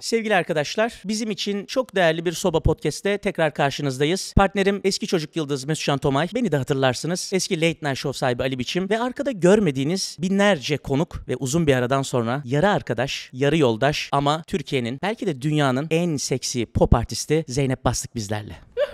Sevgili arkadaşlar, bizim için çok değerli bir Soba Podcast'te tekrar karşınızdayız. Partnerim eski çocuk yıldız Mesut Can Tomay. Beni de hatırlarsınız. Eski Late Night Show sahibi Ali Biçim ve arkada görmediğiniz binlerce konuk ve uzun bir aradan sonra yarı arkadaş, yarı yoldaş ama Türkiye'nin belki de dünyanın en seksi pop artisti Zeynep Bastık bizlerle.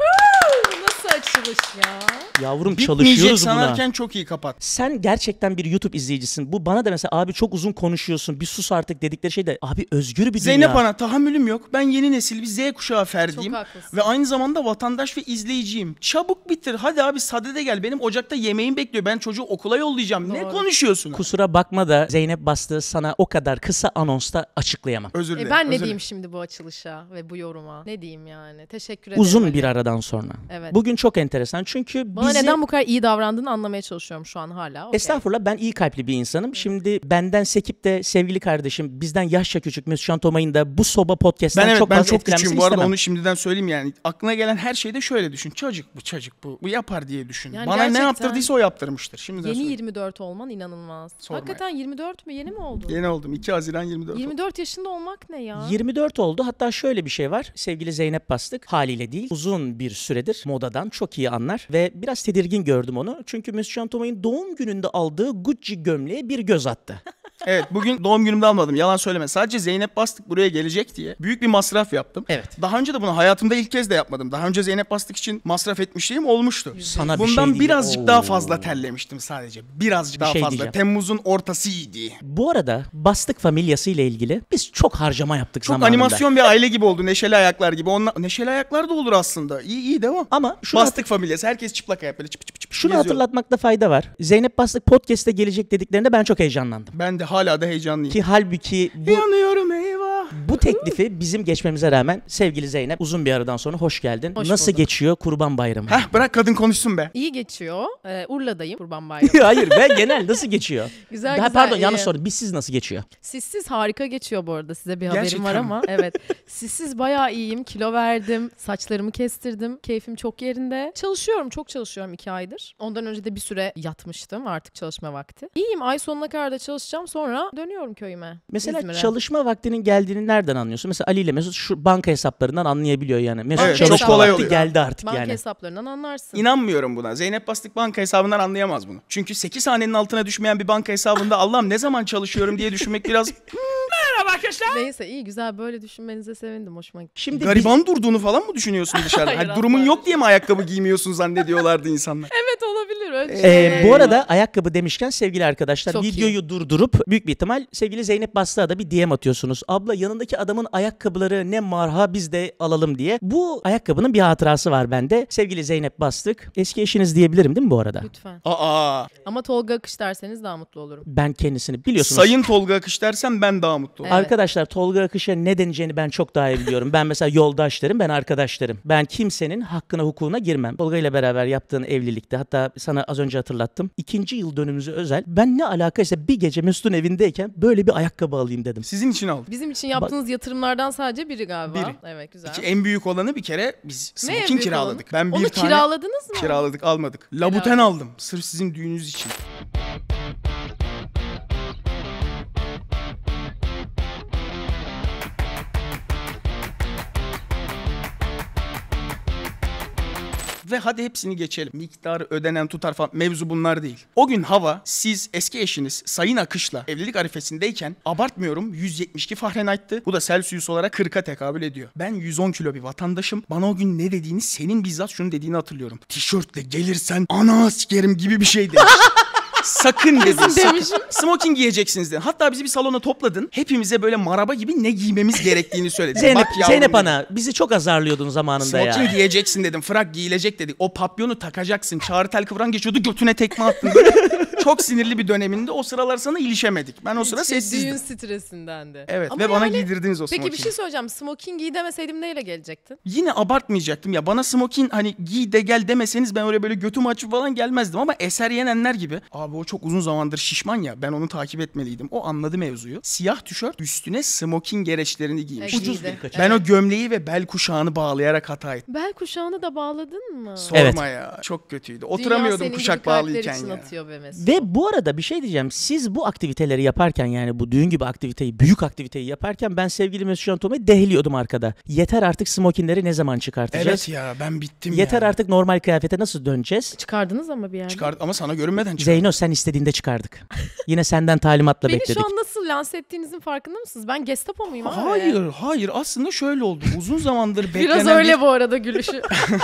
Nasıl açılış ya? Yavrum Bitmeyecek çalışıyoruz buna. sanarken çok iyi kapat. Sen gerçekten bir YouTube izleyicisin. Bu bana da mesela abi çok uzun konuşuyorsun. Bir sus artık dedikleri şey de abi özgür bir dünya. Zeynep Ana tahammülüm yok. Ben yeni nesil bir Z kuşağı ferdiyim. Çok haklısın. Ve aynı zamanda vatandaş ve izleyiciyim. Çabuk bitir. Hadi abi sadede gel. Benim ocakta yemeğim bekliyor. Ben çocuğu okula yollayacağım. Ne Doğru. konuşuyorsun? Kusura bakma da Zeynep Bastığı sana o kadar kısa anonsta açıklayamam. Özür dilerim. Ben ne özür diyeyim dilerim. şimdi bu açılışa ve bu yoruma? Ne diyeyim yani? Teşekkür ederim. Uzun Ali. bir aradan sonra. Evet. Bugün çok enteresan çünkü Bana bizi... neden bu kadar iyi davrandığını anlamaya çalışıyorum şu an hala. Okay. Estağfurullah, ben iyi kalpli bir insanım. Şimdi benden sekip de sevgili kardeşim bizden yaşça küçük Mesut Can Tomay'ın da bu Soba Podcast'ten Ben çok ben fazla çok etkilenmesini küçüğüm. Bu arada istemem. onu şimdiden söyleyeyim yani. Aklına gelen her şeyde şöyle düşün. Çocuk bu. Bu yapar diye düşün. Yani Bana ne gerçekten yaptırdıysa o yaptırmıştır. Şimdiden Yeni söyleyeyim. 24 olman inanılmaz. Sorma Hakikaten 24 mü? Yeni mi oldun? Yeni oldum. 2 Haziran 24 oldu. 24 yaşında olmak ne ya? 24 oldu. Hatta şöyle bir şey var. Sevgili Zeynep Bastık haliyle değil uzun bir süredir modadan çok iyi anlar ve biraz tedirgin gördüm onu. Çünkü Mesut Can Tomay'ın doğum gününde aldığı Gucci gömleğe bir göz attı. Evet, bugün doğum günümde almadım. Yalan söyleme. Sadece Zeynep Bastık buraya gelecek diye büyük bir masraf yaptım. Evet. Daha önce de bunu hayatımda ilk kez de yapmadım. Daha önce Zeynep Bastık için masraf etmişliğim olmuştu. Sana bir Bundan şey diyeyim. birazcık Oo. daha fazla terlemiştim sadece. Birazcık daha şey fazla. diyeceğim. Temmuz'un ortasıydı. Bu arada Bastık familyası ile ilgili biz çok harcama yaptık Çok zamanında. animasyon bir aile gibi oldu. Neşeli Ayaklar gibi. Neşeli Ayaklar da olur aslında. İyi devam. Ama şunu, Bastık familyası. Herkes çıplak ayak böyle çıp çıp çıp şunu geziyor. hatırlatmakta fayda var. Zeynep Bastık Podcast'e gelecek dediklerinde ben çok heyecanlandım. Ben de hala da heyecanlıyım. Ki halbuki Yanıyorum eyvah. bu teklifi bizim geçmemize rağmen sevgili Zeynep uzun bir aradan sonra hoş geldin. Hoş Nasıl bulduk. geçiyor Kurban Bayramı? Heh, bırak kadın konuşsun be. İyi geçiyor. Urla'dayım Kurban Bayramı. Hayır be, genel nasıl geçiyor? Güzel Daha güzel. pardon yanlış iyi. sordum. Sizsiz nasıl geçiyor? Sizsiz harika geçiyor bu arada. Size bir haberim Gerçekten var mi? ama evet. Sizsiz bayağı iyiyim. Kilo verdim. Saçlarımı kestirdim. Keyfim çok yerinde. Çalışıyorum. Çok çalışıyorum 2 aydır. Ondan önce de bir süre yatmıştım. Artık çalışma vakti. İyiyim. Ay sonuna kadar da çalışacağım. Sonra dönüyorum köyüme. Mesela İzmir'e. çalışma vaktinin geldiğini nereden anlıyorsun? Mesela Ali ile Mesut şu banka hesaplarından anlayabiliyor yani. Mesut Evet, çalışma çok kolay vakti oluyor. geldi artık Banka yani. hesaplarından anlarsın. İnanmıyorum buna. Zeynep Bastık banka hesabından anlayamaz bunu. Çünkü 8 hanenin altına düşmeyen bir banka hesabında Allah'ım ne zaman çalışıyorum diye düşünmek biraz... Merhaba arkadaşlar. Neyse iyi güzel böyle düşünmenize sevindim. Hoşuma gitti. Şimdi Gariban durduğunu falan mı düşünüyorsun dışarıda? Hayır, Hani durumun asla. yok diye mi ayakkabı giymiyorsun zannediyorlardı insanlar? Evet olabilir öyle. Bu arada ayakkabı demişken sevgili arkadaşlar Çok videoyu durdurup büyük bir ihtimal sevgili Zeynep Bastık'a da bir DM atıyorsunuz. Abla yanındaki adamın ayakkabıları ne marha biz de alalım diye. Bu ayakkabının bir hatırası var bende. Sevgili Zeynep Bastık. Eski eşiniz diyebilirim değil mi bu arada? Lütfen. Aa. Ama Tolga Akış derseniz daha mutlu olurum. Ben kendisini biliyorsunuz. Sayın Tolga Akış dersem ben daha mutlu olurum. Evet. Arkadaşlar Tolga Akış'a ne deneyeceğini ben çok daha iyi biliyorum. Ben mesela yoldaş derim, ben arkadaş derim. Ben kimsenin hakkına hukukuna girmem. Tolga ile beraber yaptığın evlilikte hatta sana az önce hatırlattım. 2. yıl dönümümüze özel. Ben ne alakaysa bir gece Mesut'un evindeyken böyle bir ayakkabı alayım dedim. Sizin için aldım. Bizim için yaptığınız yatırımlardan sadece biri galiba. Biri. Evet güzel. Ki en büyük olanı bir kere biz Ne en smoking büyük kiraladık. olanı? Ben bir Onu tane kiraladınız mı? kiraladık, almadık. Labuten aldım sırf sizin düğününüz için. Ve hadi hepsini geçelim. Miktarı ödenen tutar falan mevzu bunlar değil. O gün hava siz eski eşiniz Sayın Akış'la evlilik arifesindeyken abartmıyorum 172 Fahrenheit'tı. Bu da Celsius olarak 40'a tekabül ediyor. Ben 110 kilo bir vatandaşım. Bana o gün ne dediğini senin bizzat şunu dediğini hatırlıyorum. Tişörtle gelirsen ana askerim gibi bir şey demişti. Sakın dedin. Sakın. demişim. Smoking giyeceksiniz dedin. Hatta bizi bir salona topladın. Hepimize böyle maraba gibi ne giymemiz gerektiğini söyledin. Zeynep, Bak yavrum Zeynep dedim. Ana bizi çok azarlıyordun zamanında ya. Smoking giyeceksin dedim. Frak giyilecek dedik. O papyonu takacaksın. Çağrı tel kıvran geçiyordu. Götüne tekme attın. Böyle çok sinirli bir döneminde o sıralar sana ilişemedik. Ben o sıra Düğün sessizdim. stresindendi. Evet Ama ve bana yani- giydirdiniz o Peki smoking. bir şey söyleyeceğim. Smoking giy demeseydim neyle gelecektin? Yine abartmayacaktım ya. Bana smoking hani giy de gel demeseniz ben oraya böyle götümü açıp falan gelmezdim. Ama Eser Yenenler gibi. Abi o çok uzun zamandır şişman ya. Ben onu takip etmeliydim. O anladı mevzuyu. Siyah tişört üstüne smoking gereçlerini giymiş. Ucuz Ucuz bir bir kaçış. Ben o gömleği ve bel kuşağını bağlayarak hata ettim. Bel kuşağını da bağladın mı? Sorma Evet. ya. Çok kötüydü. Oturamıyordum Dünya senin kuşak gibi kalpler bağlıyken için ya. atıyor be Mesut. Ve Ve bu arada bir şey diyeceğim. Siz bu aktiviteleri yaparken, yani bu düğün gibi aktiviteyi, büyük aktiviteyi yaparken ben sevgili Mesut Can Toma'yı dehliyordum arkada. Yeter artık smokinleri ne zaman çıkartacağız? Evet ya, ben bittim Yeter ya. artık normal kıyafete nasıl döneceğiz? Çıkardınız ama bir yerde. Çıkar ama sana görünmeden çıkar. Zeyno, sen istediğinde çıkardık. Yine senden talimatla Beni bekledik. şu an nasıl lanse ettiğinizin farkında mısınız? Ben Gestapo muyum abi? Hayır. Aslında şöyle oldu. Uzun zamandır beklenen Biraz öyle bu arada gülüşü.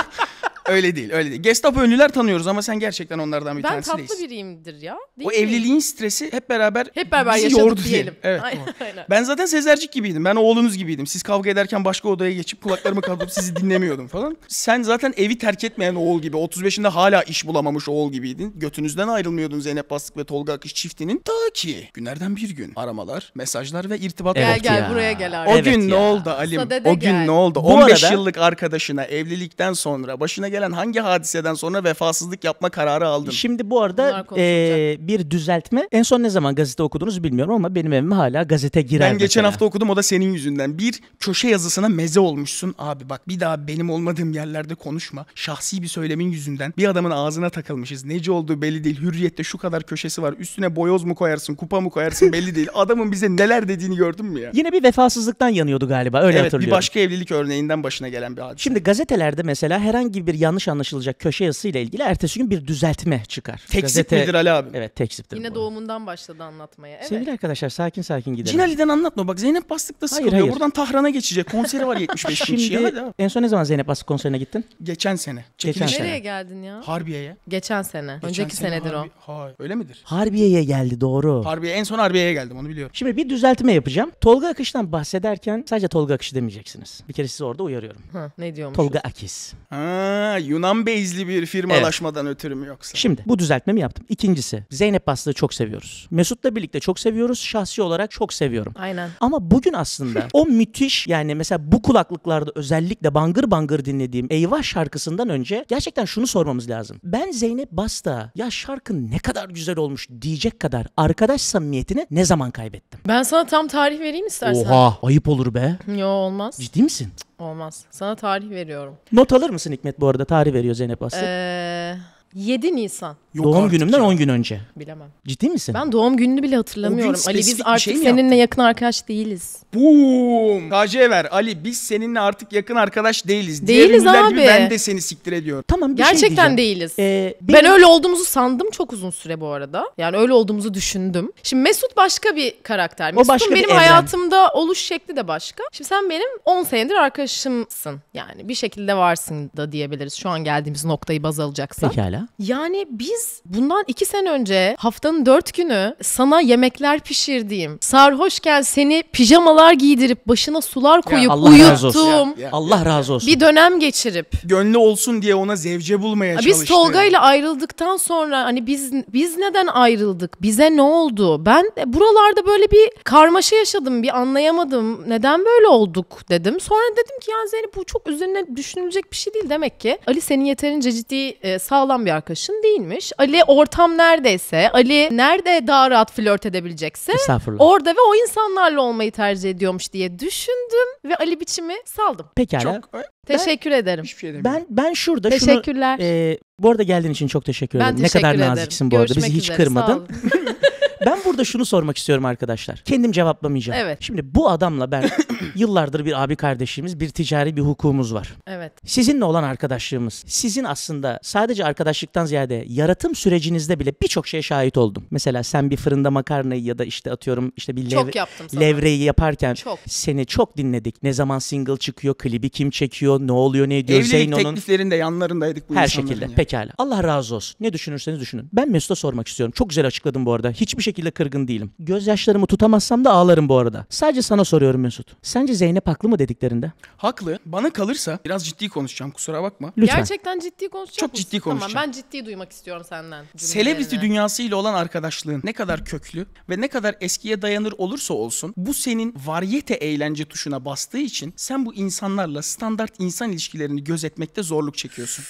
Öyle değil. Gestapo ünlüler tanıyoruz ama sen gerçekten onlardan bir Ben tanesi tatlı değilsin. biriyimdir ya. Değil O mi? evliliğin stresi hep beraber bizi yaşadık yordu diyelim. Evet. Aynen, aynen. Ben zaten Sezercik gibiydim. Ben oğlunuz gibiydim. Siz kavga ederken başka odaya geçip kulaklarımı kapıp sizi dinlemiyordum falan. Sen zaten evi terk etmeyen oğul gibi. 35'inde hala iş bulamamış oğul gibiydin. Götünüzden ayrılmıyordun Zeynep Bastık ve Tolga Akış çiftinin. Ta ki günlerden bir gün aramalar, mesajlar ve irtibat. Evet Gel ya. buraya gel abi. O Evet gün ya. ne oldu Alim? Sadede O gün gel. ne oldu? Bu 15 arada- yıllık arkadaşına evlilikten sonra başına gelen hangi hadiseden sonra vefasızlık yapma kararı aldın? Şimdi bu Bunlar arada konuşulacak. bir düzeltme. En son ne zaman gazete okudunuz bilmiyorum ama benim evime hala gazete girer Ben geçen mesela. hafta okudum, o da senin yüzünden. Bir köşe yazısına meze olmuşsun. Abi bak, bir daha benim olmadığım yerlerde konuşma. Şahsi bir söylemin yüzünden bir adamın ağzına takılmışız. Neci olduğu belli değil. Hürriyet'te şu kadar köşesi var. Üstüne boyoz mu koyarsın, kupa mı koyarsın belli değil. Adamın bize neler dediğini gördün mü ya? Yine bir vefasızlıktan yanıyordu galiba, öyle Evet, hatırlıyorum. bir başka evlilik örneğinden başına gelen bir hadise. Şimdi gazetelerde mesela herhangi bir yanlış anlaşılacak köşe yazısıyla ilgili ertesi gün bir düzeltme çıkar. Tekzip midir Ali abi? Evet, tekziptir Yine bu. doğumundan başladı anlatmaya. Evet. Sevgili arkadaşlar, sakin sakin gidelim. Cinali'den anlatma bak, Zeynep Bastık da sıkılıyor. hayır. Buradan Tahran'a geçecek. Konseri var 75 bin kişiye. Şimdi Hadi abi. en son ne zaman Zeynep Bastık konserine gittin? Geçen sene. Geçen Çekiliş. sene. Nereye geldin ya? Harbiye'ye. Geçen sene. Geçen Önceki sene senedir o. Hayır, öyle midir? Harbiye'ye geldi, doğru. Harbiye, en son Harbiye'ye geldim, onu biliyorum. Şimdi bir düzeltme yapacağım. Tolga Akış'tan bahsederken sadece Tolga Akış demeyeceksiniz. Bir kere sizi orada uyarıyorum. Hı, ne diyormuş? Tolga Akis. Ha, Yunan Beyzli bir firmalaşmadan ötürü mü yoksa? Şimdi bu düzeltmemi yaptım. İkincisi, Zeynep Bastık'ı çok seviyoruz. Mesut'la birlikte çok seviyoruz. Şahsi olarak çok seviyorum. Aynen. Ama bugün aslında o müthiş, yani mesela bu kulaklıklarda özellikle bangır bangır dinlediğim Eyvah şarkısından önce gerçekten şunu sormamız lazım. Ben Zeynep Bastık'a ya şarkı ne kadar güzel olmuş diyecek kadar arkadaş samimiyetini ne zaman kaybettim? Ben sana tam tarih vereyim istersen. Oha, ayıp olur be. Yo, olmaz. Ciddi misin? Olmaz. Sana tarih veriyorum. Not alır mısın Hikmet, bu arada tarih veriyor Zeynep Bastık. 7 Nisan. Yok Doğum artık günümden ya. 10 gün önce. Bilemem. Ciddi misin? Ben doğum gününü bile O hatırlamıyorum. gün Ali, biz spesifik bir artık şey mi seninle yaptın? yakın arkadaş değiliz. Boom! KC ver Ali, biz seninle artık yakın arkadaş değiliz. Diğer Değiliz ünlüler gibi abi. ben de seni siktir ediyorum. Tamam, bir şey Gerçekten diyeceğim. değiliz. Ben Ben öyle olduğumuzu sandım çok uzun süre bu arada. Yani öyle olduğumuzu düşündüm. Şimdi Mesut başka bir karakter. Mesut'un başka bir benim evren. hayatımda oluş şekli de başka. Şimdi sen benim 10 senedir arkadaşımsın. Yani bir şekilde varsın da diyebiliriz. Şu an geldiğimiz noktayı baz alacaksak. Pekala. Yani biz bundan 2 sene önce haftanın 4 günü sana yemekler pişirdiğim, sarhoşken seni pijamalar giydirip başına sular koyup Allah razı olsun. uyuttuğum, Ya. Allah razı olsun. bir dönem geçirip Gönlü olsun diye ona zevce bulmaya çalıştı. biz Tolga ile ayrıldıktan sonra hani biz neden ayrıldık? Bize ne oldu? Ben buralarda böyle bir karmaşa yaşadım. Bir anlayamadım. Neden böyle olduk dedim. Sonra dedim ki ya Zeynep, bu çok üzerine düşünülecek bir şey değil demek ki. Ali senin yeterince ciddi sağlam bir arkadaşın değilmiş. Ali ortam neredeyse, Ali nerede daha rahat flört edebilecekse Estağfurullah. orada ve o insanlarla olmayı tercih ediyormuş diye düşündüm ve Ali biçimi saldım. Pekala. Çok Teşekkür ederim. hiçbir şey demiyorum. Ben şurada Teşekkürler. bu arada geldiğin için çok teşekkür Ben ederim. Ne teşekkür kadar ederim. naziksin bu arada. Görüşmek Bizi hiç üzere, kırmadın. sağ olun. Ben burada şunu sormak istiyorum arkadaşlar. Kendim cevaplamayacağım. Evet. Şimdi bu adamla ben yıllardır bir abi kardeşimiz, bir ticari bir hukukumuz var. Evet. Sizinle olan arkadaşlığımız, sizin aslında sadece arkadaşlıktan ziyade yaratım sürecinizde bile birçok şeye şahit oldum. Mesela sen bir fırında makarnayı ya da işte atıyorum işte bir Çok yaptım sana. levreyi yaparken Çok. seni çok dinledik. Ne zaman single çıkıyor, klibi kim çekiyor, ne oluyor, ne ediyor, Evlilik Zeyno'nun tekliflerinde yanlarındaydık bu her insanların şekilde. ya. Pekala. Allah razı olsun. Ne düşünürseniz düşünün. Ben Mesut'a sormak istiyorum. Çok güzel açıkladım bu arada. Hiçbir şekilde kırgın değilim. Gözyaşlarımı tutamazsam da ağlarım bu arada. Sadece sana soruyorum Mesut. Sence Zeynep haklı mı dediklerinde? Haklı. Bana kalırsa biraz ciddi konuşacağım, kusura bakma. Lütfen. Gerçekten ciddi konuşacak Çok mısın? ciddi konuşacağım. Tamam, ben ciddi duymak istiyorum senden. Celebrity cümlelerini. dünyasıyla olan arkadaşlığın ne kadar köklü ve ne kadar eskiye dayanır olursa olsun, bu senin varyete eğlence tuşuna bastığı için sen bu insanlarla standart insan ilişkilerini gözetmekte zorluk çekiyorsun.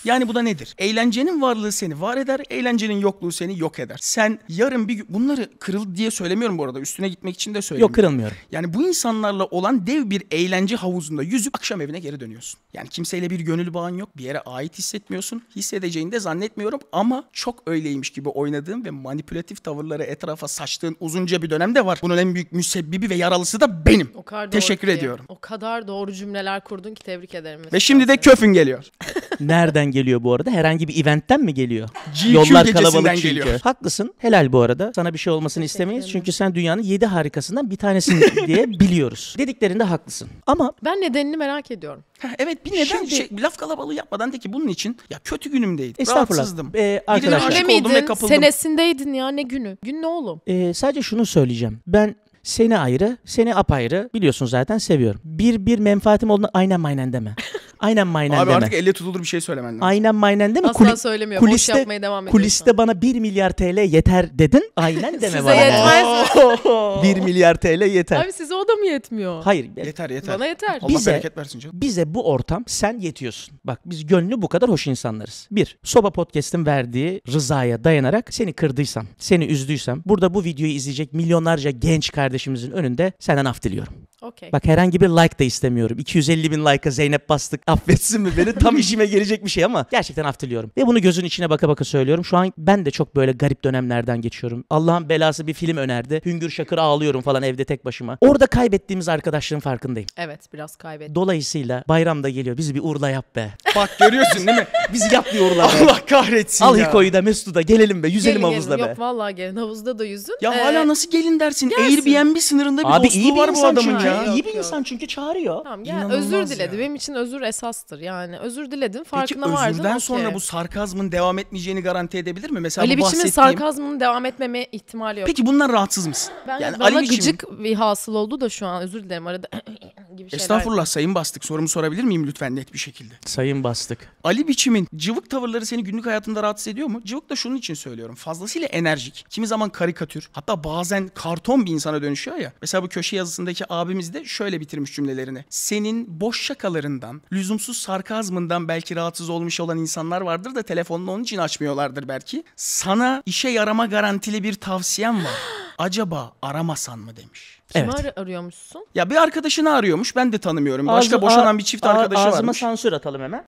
Yani bu da nedir? Eğlencenin varlığı seni var eder, eğlencenin yokluğu seni yok eder. Sen yarın bir gün, bunları kırıl diye söylemiyorum bu arada, üstüne gitmek için de söylemiyorum. Yok, kırılmıyorum. Yani bu insanlarla olan dev bir eğlence havuzunda yüzüp akşam evine geri dönüyorsun. Yani kimseyle bir gönül bağın yok, bir yere ait hissetmiyorsun. Hissedeceğini de zannetmiyorum ama çok öyleymiş gibi oynadığın ve manipülatif tavırları etrafa saçtığın uzunca bir dönem de var. Bunun en büyük müsebbibi ve yaralısı da benim. O kadar doğru Teşekkür ki. ediyorum. O kadar doğru cümleler kurdun ki tebrik ederim. Ve şimdi de köfün geliyor. Nereden geliyor bu arada? Herhangi bir eventten mi geliyor? GQ Yollar gecesinden kalabalık çünkü. geliyor. Haklısın. Helal bu arada. Sana bir şey olmasını istemeyiz. Çünkü sen dünyanın 7 harikasından bir tanesin diye biliyoruz. Dediklerinde haklısın. Ama Ben nedenini merak ediyorum. Evet, bir neden Şimdi- bir laf kalabalığı yapmadan de ki bunun için ya kötü günümdeydi. Estağfurullah. Rahatsızdım. Arkadaşlar. aşık Öyle oldum ve miydin? kapıldım. Senesindeydin ya, ne günü? Gün ne oğlum? Sadece şunu söyleyeceğim. Ben seni ayrı, seni apayrı biliyorsun zaten seviyorum. Bir menfaatim olduğunu aynen deme. Aynen Abi deme. artık elle tutulur bir şey söylemen lazım. Aynen deme. Asla söylemiyor. Boş yapmaya devam ediyorsun. Kuliste bana 1 milyar TL yeter dedin. Aynen deme Size bana. yetmez mi? 1 milyar TL yeter. Abi size o da mı yetmiyor? Hayır. Yeter. Bana yeter. Allah Bize- bereket versin canım. Bize bu ortam sen yetiyorsun. Bak biz gönlü bu kadar hoş insanlarız. Bir, Soba Podcast'ın verdiği rızaya dayanarak seni kırdıysam, seni üzdüysem burada bu videoyu izleyecek milyonlarca genç kardeşimizin önünde senden af diliyorum. Okey. Bak herhangi bir like da istemiyorum. 250 bin like'a Zeynep bastık affetsin mi beni? Tam işime gelecek bir şey ama gerçekten af diliyorum. Ve bunu gözün içine baka baka söylüyorum. Şu an ben de çok böyle garip dönemlerden geçiyorum. Allah'ın belası bir film önerdi. Hüngür şakır ağlıyorum falan evde tek başıma. Orada kaybettiğimiz arkadaşlığın farkındayım. Evet, biraz kaybettim. Dolayısıyla bayram da geliyor. Bizi bir uğurla yap be. Bak görüyorsun değil mi? Bizi yap bir uğurla be. Allah kahretsin Al ya. Hiko'yu da Mesut'u da gelelim be. Yüzelim Gelin, havuzda gelin. be. Yok vallahi gelin, havuzda da yüzün. Ya hala nasıl gelin dersin? gelsin. Airbnb sınırında bir Abi dostluğu iyi bir var bu insan adamın çünkü. ya. Yok, İyi bir yok. insan çünkü çağırıyor. Tamam gel, İnanılmaz özür diledi. ya. Benim için özür esastır. Yani özür diledin, Peki farkına vardın. özürden okey. sonra bu sarkazmın devam etmeyeceğini garanti edebilir mi? Mesela Ali bu biçimin bahsettiğim... sarkazmının devam etmeme ihtimali yok. Peki bundan rahatsız mısın? Ben Ali bana biçimin- gıcık bir hasıl oldu da şu an özür dilerim arada gibi şeyler. Estağfurullah Sayın Bastık. Sorumu sorabilir miyim lütfen net bir şekilde? Sayın bastık. Ali biçimin cıvık tavırları seni günlük hayatında rahatsız ediyor mu? Cıvık da şunun için söylüyorum. Fazlasıyla enerjik. Kimi zaman karikatür. Hatta bazen karton bir insana dönüşüyor ya. Mesela bu köşe yazısındaki abimiz de şöyle bitirmiş cümlelerini. Senin boş şakalarından, lüzumsuz sarkazmından belki rahatsız olmuş olan insanlar vardır da telefonunu onun için açmıyorlardır belki. Sana işe yarama garantili bir tavsiyem var. Acaba aramasan mı demiş. Kimi Evet. arıyormuşsun? Ya bir arkadaşını arıyormuş. Ben de tanımıyorum. Başka boşanan bir çift arkadaşı Ağzıma varmış. sansür atalım hemen.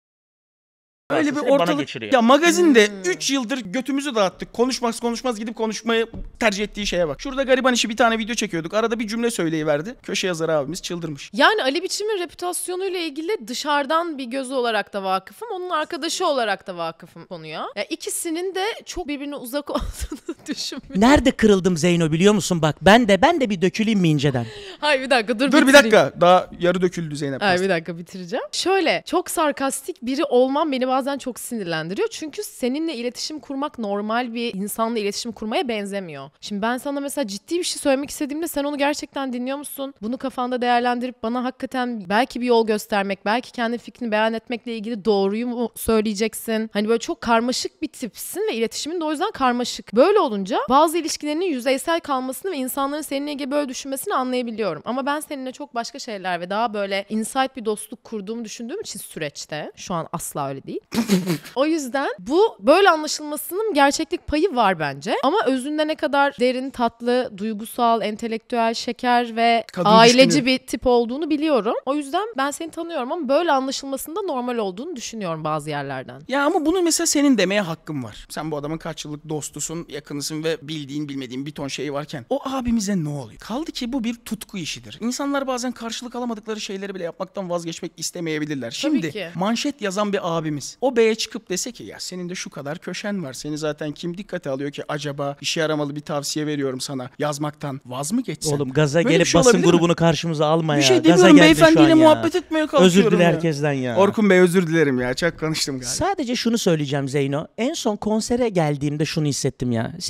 Öyle bir Seni bana ortalık. geçiriyor. Ya magazinde 3 yıldır götümüzü dağıttık. Konuşmaz gidip konuşmayı tercih ettiği şeye bak. Şurada gariban işi bir tane video çekiyorduk. Arada bir cümle söyleyiverdi. Köşe yazarı abimiz çıldırmış. Yani Ali Biçim'in reputasyonuyla ilgili dışarıdan bir gözü olarak da vakıfım. Onun arkadaşı olarak da vakıfım konuya. Ya ikisinin de çok birbirine uzak olduğunu düşünmüyorum. Nerede kırıldım Zeyno biliyor musun bak. Ben de bir döküleyim mi inceden? Hayır bir dakika dur Dur bir bitireyim. dakika. Daha yarı döküldü Zeynep. Hayır bir dakika bitireceğim. Şöyle çok sarkastik biri olman beni bazen çok sinirlendiriyor. Çünkü seninle iletişim kurmak normal bir insanla iletişim kurmaya benzemiyor. Şimdi ben sana mesela ciddi bir şey söylemek istediğimde sen onu gerçekten dinliyor musun? Bunu kafanda değerlendirip bana hakikaten belki bir yol göstermek, belki kendi fikrini beyan etmekle ilgili doğruyu mu söyleyeceksin? Hani böyle çok karmaşık bir tipsin ve iletişimin de o yüzden karmaşık. Böyle olunca bazı ilişkilerinin yüzeysel kalmasını ve insanların seninle ilgili böyle düşünmesini anlayabiliyorum. Ama ben seninle çok başka şeyler ve daha böyle insight bir dostluk kurduğumu düşündüğüm için süreçte, şu an asla öyle değil. O yüzden bu böyle anlaşılmasının gerçeklik payı var bence. Ama özünde ne kadar derin, tatlı, duygusal, entelektüel, şeker ve Kadın aileci düşkünü. bir tip olduğunu biliyorum. O yüzden ben seni tanıyorum ama böyle anlaşılmasında normal olduğunu düşünüyorum bazı yerlerden. Ya ama bunu mesela senin demeye hakkın var. Sen bu adamın kaç yıllık dostusun, yakınısın ve bildiğin bilmediğin bir ton şey varken o abimize ne oluyor? Kaldı ki bu bir tutku işidir. İnsanlar bazen karşılık alamadıkları şeyleri bile yapmaktan vazgeçmek istemeyebilirler. Şimdi ki. manşet yazan bir abimiz o beye çıkıp dese ki ya senin de şu kadar köşen var. Seni zaten kim dikkate alıyor ki acaba işe yaramalı bir tavsiye veriyorum sana yazmaktan vaz mı geçsen? Oğlum gaza Böyle bir gelip şey basın olabilir mi? grubunu karşımıza alma Bir ya. şey Gaza demiyorum geldin şu beyefendiyle an ya. muhabbet etmeye kalkıyorum Özür dile ya. herkesten ya. Orkun Bey özür dilerim ya. Çok konuştum galiba. Sadece şunu söyleyeceğim Zeyno. En son konsere geldiğimde şunu hissettim ya.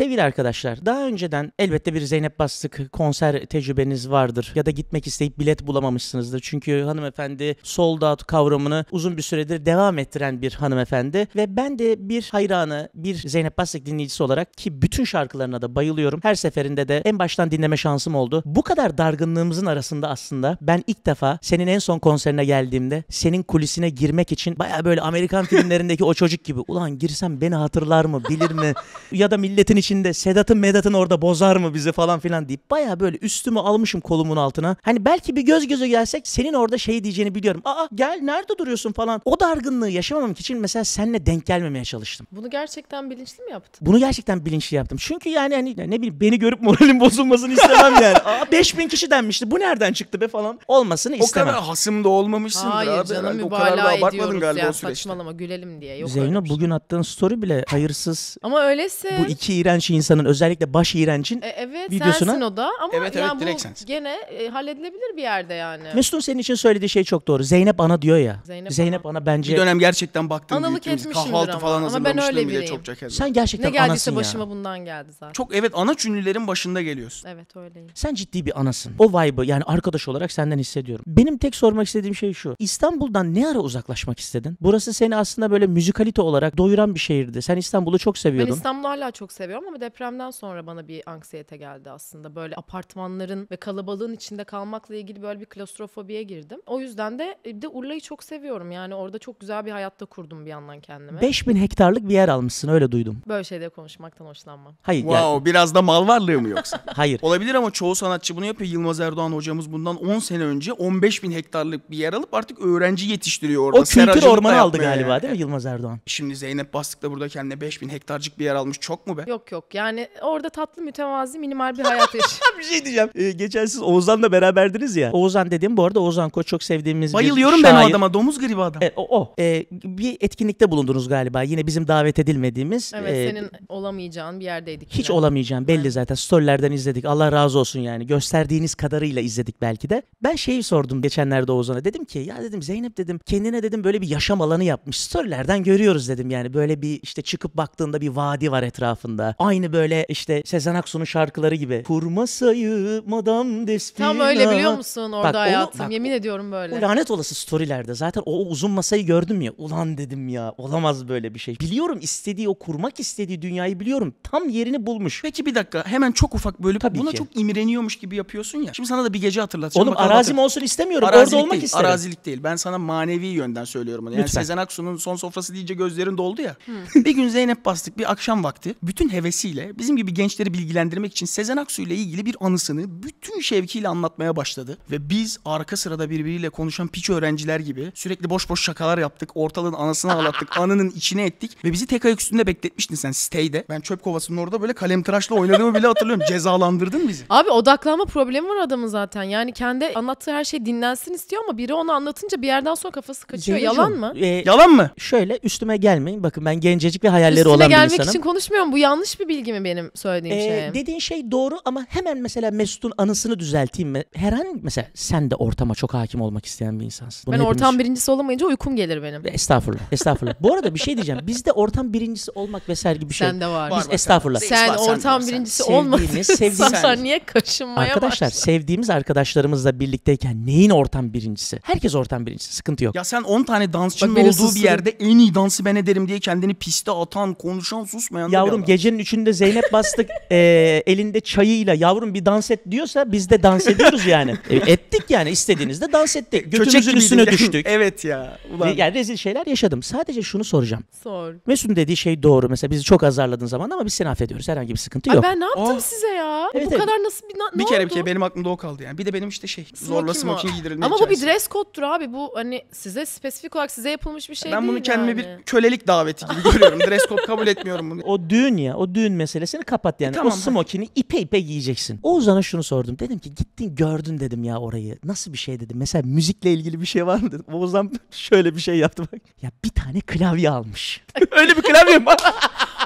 Sevgili arkadaşlar, daha önceden elbette bir Zeynep Bastık konser tecrübeniz vardır ya da gitmek isteyip bilet bulamamışsınızdır. Çünkü hanımefendi sold out kavramını uzun bir süredir devam ettiren bir hanımefendi ve ben de bir hayranı, bir Zeynep Bastık dinleyicisi olarak ki bütün şarkılarına da bayılıyorum. Her seferinde de en baştan dinleme şansım oldu. Bu kadar dargınlığımızın arasında aslında ben ilk defa senin en son konserine geldiğimde senin kulisine girmek için baya böyle Amerikan filmlerindeki o çocuk gibi ulan girsem beni hatırlar mı, bilir mi? Ya da milletin içinde Medat'ın orada bozar mı bizi falan filan deyip baya böyle üstümü almışım kolumun altına. Hani belki bir göz göze gelsek senin orada şey diyeceğini biliyorum. Aa gel nerede duruyorsun falan. O dargınlığı yaşamamak için mesela seninle denk gelmemeye çalıştım. Bunu gerçekten bilinçli mi yaptın? Bunu gerçekten bilinçli yaptım. Çünkü yani hani ne bileyim beni görüp moralim bozulmasını istemem yani. Aa 5000 kişi denmişti. Bu nereden çıktı be falan. Olmasını istemem. O kadar hasım da olmamışsındır Hayır abi. canım, Herhalde o kadar da mübalağa abartmadın ediyoruz galiba ya, o süreçte. saçmalama gülelim diye. Yok öyle Zeyno bir şey. bugün attığın story bile hayırsız. Ama öyleyse. Bu iki iğrenç insanın özellikle baş iğrencin Evet videosuna. sensin o da ama Evet, yani direkt bu sensin. gene halledilebilir bir yerde yani. Mesut'un senin için söylediği şey çok doğru. Zeynep ana diyor ya. Zeynep Ana bence Bir dönem gerçekten baktım Analık büyüttüğümüz etmişimdir kahvaltı ama. falan Ama ben hazırlamıştım öyle bile biriyim. çokça kez. sen gerçekten ne geldiyse anasın başıma ya. bundan geldi zaten. Çok evet ana ünlülerin başında geliyorsun. Evet öyleyim. Sen ciddi bir anasın. O vibe'ı yani arkadaş olarak senden hissediyorum. Benim tek sormak istediğim şey şu. İstanbul'dan ne ara uzaklaşmak istedin? Burası seni aslında böyle müzikalite olarak doyuran bir şehirdi. Sen İstanbul'u çok Ben seviyordun. İstanbul'u hala çok seviyorum ama depremden sonra bana bir anksiyete geldi aslında. Böyle apartmanların ve kalabalığın içinde kalmakla ilgili böyle bir klostrofobiye girdim. O yüzden de bir de Urla'yı çok seviyorum. Yani orada çok güzel bir hayatta kurdum bir yandan kendime. 5000 hektarlık bir yer almışsın öyle duydum. Böyle şeyleri konuşmaktan hoşlanmam. Hayır Wow, biraz da mal varlığı mı yoksa? hayır. Olabilir ama çoğu sanatçı bunu yapıyor. Yılmaz Erdoğan hocamız bundan 10 sene önce 15 bin hektarlık bir yer alıp artık öğrenci yetiştiriyor orada. O kültür Seracılık da ormanı aldı yapmıyor galiba yani. değil mi Yılmaz Erdoğan? Şimdi Zeynep Bastık da burada kendine 5 bin hektarcık bir yer almış. Çok mu be? Yok yani orada tatlı mütevazi minimal bir hayat yaşıyor. Bir şey diyeceğim. Geçen siz Oğuzhan'la beraberdiniz ya. Oğuzhan dediğim bu arada Oğuzhan Koç çok sevdiğimiz Bayılıyorum bir ben o şair. adama. Domuz gribi adam. O. Bir etkinlikte bulundunuz galiba. Yine bizim davet edilmediğimiz. Evet senin olamayacağın bir yerdeydik. Hiç yine. olamayacağım belli Aynen. zaten. Storylerden izledik. Allah razı olsun yani. Gösterdiğiniz kadarıyla izledik belki de. Ben şeyi sordum geçenlerde Oğuzhan'a. Dedim ki ya dedim Zeynep dedim kendine dedim böyle bir yaşam alanı yapmış. Storylerden görüyoruz dedim yani. Böyle bir işte çıkıp baktığında bir vadi var etrafında. Aynı böyle işte Sezen Aksu'nun şarkıları gibi. Kurmasayı Madame Despina. Tam öyle biliyor musun orada Bak, hayatım. bak, Yemin ediyorum böyle. O lanet olası storylerde zaten o uzun masayı gördüm ya. Ulan dedim ya olamaz böyle bir şey. Biliyorum istediği o kurmak istediği dünyayı biliyorum. Tam yerini bulmuş. Peki bir dakika hemen çok ufak bölüp Tabii buna ki. çok imreniyormuş gibi yapıyorsun ya. Şimdi sana da bir gece hatırlatacağım. Oğlum Bakalım arazim hatır- olsun istemiyorum. Arazilik Orada olmak değil, isterim. arazilik değil. Ben sana manevi yönden söylüyorum bunu. Yani Lütfen. Sezen Aksu'nun son sofrası deyince gözlerin doldu ya. Bir gün Zeynep Bastık bir akşam vakti bütün hevesiyle bizim gibi gençleri bilgilendirmek için Sezen Aksu ile ilgili bir anısını bütün şevkiyle anlatmaya başladı. Ve biz arka sırada birbiriyle konuşan piç öğrenciler gibi sürekli boş boş şakalar yaptık. Ortalığın anasını ağlattık. Anının içine ettik. Ve bizi tek ayak üstünde bekletmiştin sen siteyde. Ben çöp kovasının orada böyle kalem tıraşla oynadığımı bile hatırlıyorum. Cezalandırdın bizi. Abi odaklanma problemi var adamın zaten. Yani kendi anlattığı her şey dinlensin istiyor ama biri onu anlatınca bir yerden sonra kafası kaçıyor. Zeynep'ciğim, Yalan mı? Yalan mı? Şöyle üstüme gelmeyin. Bakın ben gencecik ve hayalleri Üstüne olan bir gelmek insanım. için konuşmuyorum. Bu yanlış bir bilgi mi benim söylediğim şey? Dediğin şey doğru ama hemen mesela Mesut'un anısını düzelteyim mi? Herhangi mesela sen de ortama çok hakim olmak isteyen bir insansın. Bunu Ben hepimiz- ortam birincisi olamayınca uykum gelir benim. Estağfurullah. Estağfurullah. Bu arada bir şey diyeceğim. Bizde ortam birincisi olmak vesaire gibi bir şey. Sende var. Biz estağfurullah. Sen Var, sen ortam var, sen. birincisi Sevdiğimiz, olmadıysan sen. niye kaşınmaya Arkadaşlar başladın? sevdiğimiz arkadaşlarımızla birlikteyken neyin ortam birincisi? Herkes ortam birincisi. Sıkıntı yok. Ya sen 10 tane dansçının Bak beni olduğu bir susturun. yerde en iyi dansı ben ederim diye kendini piste atan, konuşan, susmayan da bir Yavrum adam. gecenin 3'ünde Zeynep Bastık elinde çayıyla yavrum bir dans et diyorsa biz de dans ediyoruz yani. Ettik yani istediğinizde dans ettik. Köçek Götümüzün gibiydi. üstüne düştük. Evet ya. Ulan. Yani rezil şeyler yaşadım. Sadece şunu soracağım. Sor. Mesut'un dediği şey doğru. Mesela bizi çok azarladığın zaman ama biz seni affediyoruz. Herhangi bir sıkıntı Ay yok. ben ne yaptım Oh. size ya? Evet, Bu evet. kadar nasıl ne Bir kere oldu? benim aklımda o kaldı yani. Bir de benim işte zorla Smoking smoking mi? giydirilme Ama bu bir hikayesi. dress code'dur abi. Bu hani size spesifik olarak size yapılmış bir şey Ben değil bunu kendime yani. bir kölelik daveti gibi görüyorum. Dress code kabul etmiyorum bunu. O düğün ya, o düğün meselesini kapat yani. Tamam, o smokini ipe ipe giyeceksin. Oğuzhan'a şunu sordum. Dedim ki gittin gördün dedim ya orayı. Nasıl bir şey dedim. Mesela müzikle ilgili bir şey var mı dedim. Oğuzhan şöyle bir şey yaptı bak. Ya bir tane klavye almış. Öyle bir klavye mi var?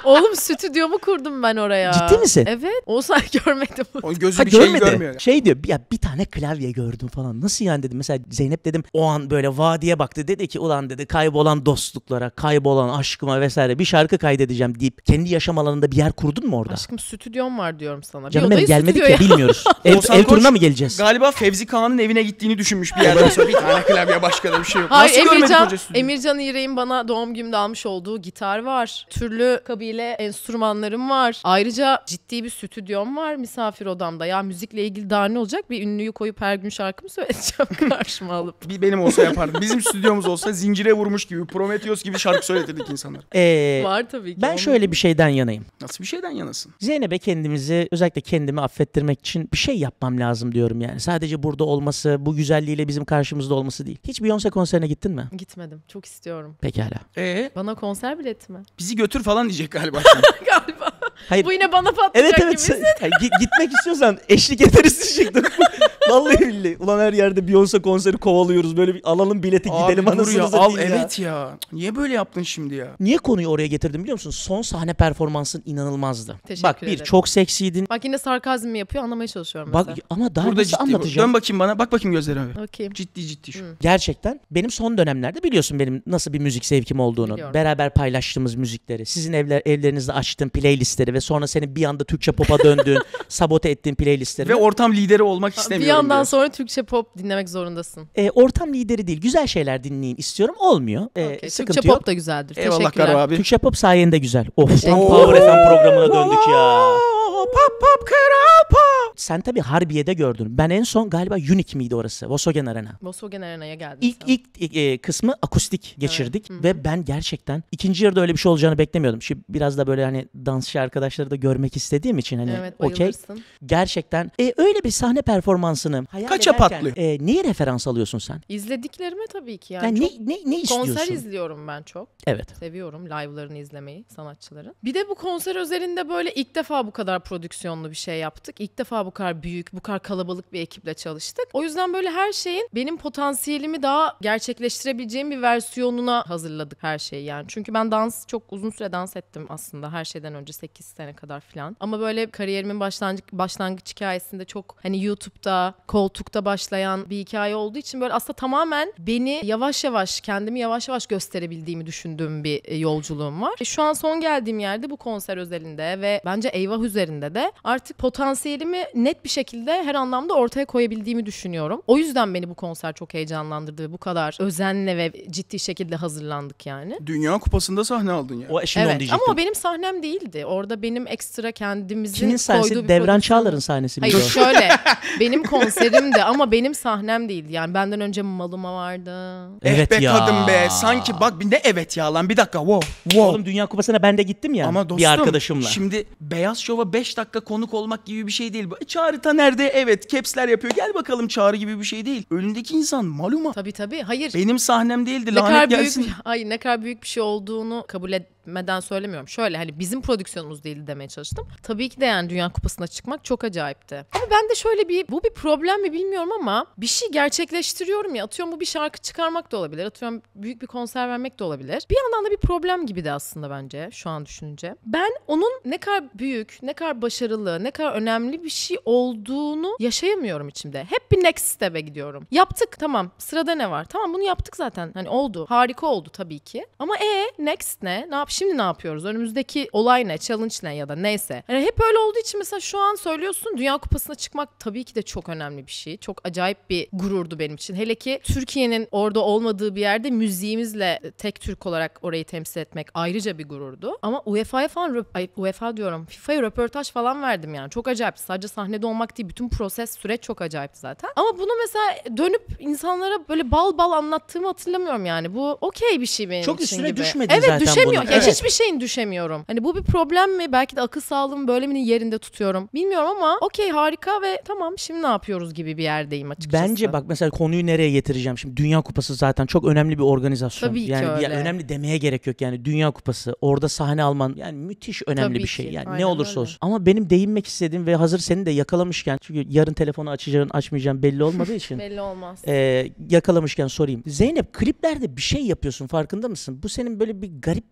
Oğlum stüdyomu kurdum ben oraya. Ciddi misin? Evet. Olsa görmedim. O gözü Ha, bir şey görmedi. görmüyor. Şey diyor ya bir tane klavye gördüm falan. Nasıl yani dedim. Mesela Zeynep dedim o an böyle vadiye baktı. Dedi ki ulan dedi kaybolan dostluklara, kaybolan aşkıma vesaire bir şarkı kaydedeceğim deyip kendi yaşam alanında bir yer kurdun mu orada? Aşkım stüdyom var diyorum sana. Canım bir benim odayı gelmedik stüdyo ya bilmiyoruz. ev Oğuzhan Koç turuna mı geleceğiz? Galiba Fevzi Kağan'ın evine gittiğini düşünmüş bir yerden sonra. Bir tane klavye başka da bir şey yok. Hayır, Nasıl görmedik hoca stüdyoyu? Emircan İğrek'in bana doğum günümde almış olduğu gitar var. Türlü kabile enstrümanlarım var. Ayrıca ciddi bir stüdyom var misafir odamda. Ya müzikle ilgili daha ne olacak? Bir ünlüyü koyup her gün şarkı mı söyleyeceğim karşıma alıp? Bir benim olsa yapardım. Bizim stüdyomuz olsa zincire vurmuş gibi, Prometheus gibi şarkı söyletirdik insanlara. Var tabii ki. Ben Onun- şöyle bir şeyden yanayım. Nasıl bir şeyden yanasın? Zeynep'e kendimizi özellikle kendimi affettirmek için bir şey yapmam lazım diyorum yani. Sadece burada olması, bu güzelliğiyle bizim karşımızda olması değil. Hiç Beyoncé konserine gittin mi? Gitmedim. Çok istiyorum. Pekala. Bana konser bileti mi? Bizi götür falan diyecek galiba. Galiba. Hayır. Bu yine bana patlayacak Evet gibi. evet. Gitmek istiyorsan eşlik ederiz diyecektim. Vallahi billahi. Ulan her yerde Beyoncé konseri kovalıyoruz. Böyle bir alalım bileti gidelim Abi dur ya, anasını al satayım ya. evet ya. Niye böyle yaptın şimdi ya? Niye konuyu oraya getirdim biliyor musun? Son sahne performansın inanılmazdı. Teşekkür Bak bir ederim. çok seksiydin. Bak yine sarkazm mi yapıyor anlamaya çalışıyorum Bak mesela. ama daha Burada nasıl ciddi bu. anlatacağım? Dön bakayım bana. Bak bakayım gözlerime. Bakayım. Ciddi şu. Gerçekten benim son dönemlerde biliyorsun benim nasıl bir müzik zevkim olduğunu. Biliyorum. Beraber paylaştığımız müzikleri, sizin evlerinizde açtığım playlistleri ve sonra senin bir anda Türkçe pop'a döndüğün, sabote ettiğin playlistleri. Ve ortam lideri olmak Bir istemiyorum. yandan biraz. sonra Türkçe pop dinlemek zorundasın. Ortam lideri değil, güzel şeyler dinleyeyim istiyorum. Olmuyor. Okey. Sıkıntı Türkçe yok. pop da güzeldir. Eyvallah Teşekkürler. Karo abi. Türkçe pop sayende güzel. Of, Teşekkür Power FM programına döndük ya. Pop pop kral pop. Sen tabii Harbiye'de gördün. Ben en son galiba Unique miydi orası? Volkswagen Arena. Volkswagen Arena'ya geldin İlk kısmı akustik geçirdik ve ben gerçekten ikinci yarıda öyle bir şey olacağını beklemiyordum. Şimdi biraz da böyle hani dansçı arkadaşları da görmek istediğim için hani Evet, okey. bayılırsın. Gerçekten öyle bir sahne performansını hayal Kaça ederken, patlıyor? Neye referans alıyorsun sen? İzlediklerime tabii ki yani. Yani çok ne istiyorsun? konser izliyorum ben çok. Evet. Seviyorum live'larını izlemeyi sanatçıların. Bir de bu konser özelinde böyle ilk defa bu kadar prodüksiyonlu bir şey yaptık. İlk defa bu kadar büyük, bu kadar kalabalık bir ekiple çalıştık. O yüzden böyle her şeyin benim potansiyelimi daha gerçekleştirebileceğim bir versiyonuna hazırladık her şeyi yani. Çünkü ben çok uzun süre dans ettim aslında her şeyden önce 8 sene kadar falan. Ama böyle kariyerimin başlangıç hikayesinde çok hani YouTube'da, koltukta başlayan bir hikaye olduğu için böyle aslında tamamen beni kendimi yavaş yavaş gösterebildiğimi düşündüğüm bir yolculuğum var. Şu an son geldiğim yerde bu konser özelinde ve bence Eyvah üzerinde de artık potansiyelimi net bir şekilde her anlamda ortaya koyabildiğimi düşünüyorum. O yüzden beni bu konser çok heyecanlandırdı ve bu kadar özenle ve ciddi şekilde hazırlandık yani. Dünya Kupası'nda sahne aldın ya. Şimdi onu Evet diyecektim. ama o benim sahnem değildi. Orada benim ekstra kendimizin Kimin koyduğu sahnesi? bir Devran prodüksiyon. Çağlar'ın sahnesi miydi Hayır o? şöyle benim konserimdi ama benim sahnem değildi. Yani benden önce Maluma vardı. Evet be ya. kadın be. Sanki bak ne evet ya lan bir dakika. Wow. Oğlum Dünya Kupası'na ben de gittim ya Ama dostum bir arkadaşımla. şimdi Beyaz Şov'a 5 dakika konuk olmak gibi bir şey değil. Çağrı Taner'de evet caps'ler yapıyor. Gel bakalım Çağrı gibi bir şey değil. Önündeki insan Maluma. Tabii. Hayır. Benim sahnem değildi. Ne kadar Lanet büyük gelsin. ne kadar büyük bir şey olduğunu kabul etmeden söylemiyorum. Şöyle hani bizim prodüksiyonumuz değildi demeye çalıştım. Tabii ki de yani Dünya Kupası'na çıkmak çok acayipti. Ama ben de şöyle bu bir problem mi bilmiyorum ama bir şey gerçekleştiriyorum ya. Atıyorum bu bir şarkı çıkarmak da olabilir. Atıyorum büyük bir konser vermek de olabilir. Bir yandan da bir problem gibi de aslında bence şu an düşününce. Ben onun ne kadar büyük, ne kadar başarılı, ne kadar önemli bir şey olduğunu yaşayamıyorum içimde. Hep bir next step'e gidiyorum. Yaptık tamam. Sırada ne var? Tamam bunu yaptık zaten. Hani oldu. Harika oldu tabii ki. Ama next ne? Şimdi ne yapıyoruz? Önümüzdeki olay ne? Challenge ne ya da neyse. Yani hep öyle olduğu için mesela şu an söylüyorsun Dünya Kupası'na çıkmak tabii ki de çok önemli bir şey. Çok acayip bir gururdu benim için. Hele ki Türkiye'nin orada olmadığı bir yerde müziğimizle tek Türk olarak orayı temsil etmek ayrıca bir gururdu. Ama UEFA'ya falan FIFA'ya röportaj falan verdim yani. Çok acayip. Sadece sahnede olmak değil. Bütün süreç çok acayipti zaten. Ama bunu mesela dönüp insanlara böyle bal bal anlattığımı hatırlamıyorum yani. Bu okey bir şey benim Çok için üstüne gibi. düşmedin evet, zaten düşemiyor. bunun. Ya Evet. hiçbir şeyin düşemiyorum. Hani bu bir problem mi? Belki de akıl sağlığımı böyle mi yerinde tutuyorum? Bilmiyorum ama okey harika ve tamam şimdi ne yapıyoruz gibi bir yerdeyim açıkçası. Bence bak mesela konuyu nereye getireceğim şimdi. Dünya Kupası zaten çok önemli bir organizasyon. Tabii ki yani öyle. önemli demeye gerek yok yani. Dünya Kupası orada sahne alman yani müthiş önemli Tabii bir şey. ki. Yani Aynen ne olursa öyle. olsun. Ama benim değinmek istediğim ve hazır seni de yakalamışken çünkü yarın telefonu açacağın açmayacağın belli olmadığı için Belli olmaz. yakalamışken sorayım. Zeynep kliplerde bir şey yapıyorsun farkında mısın? Bu senin böyle bir garip bir kamera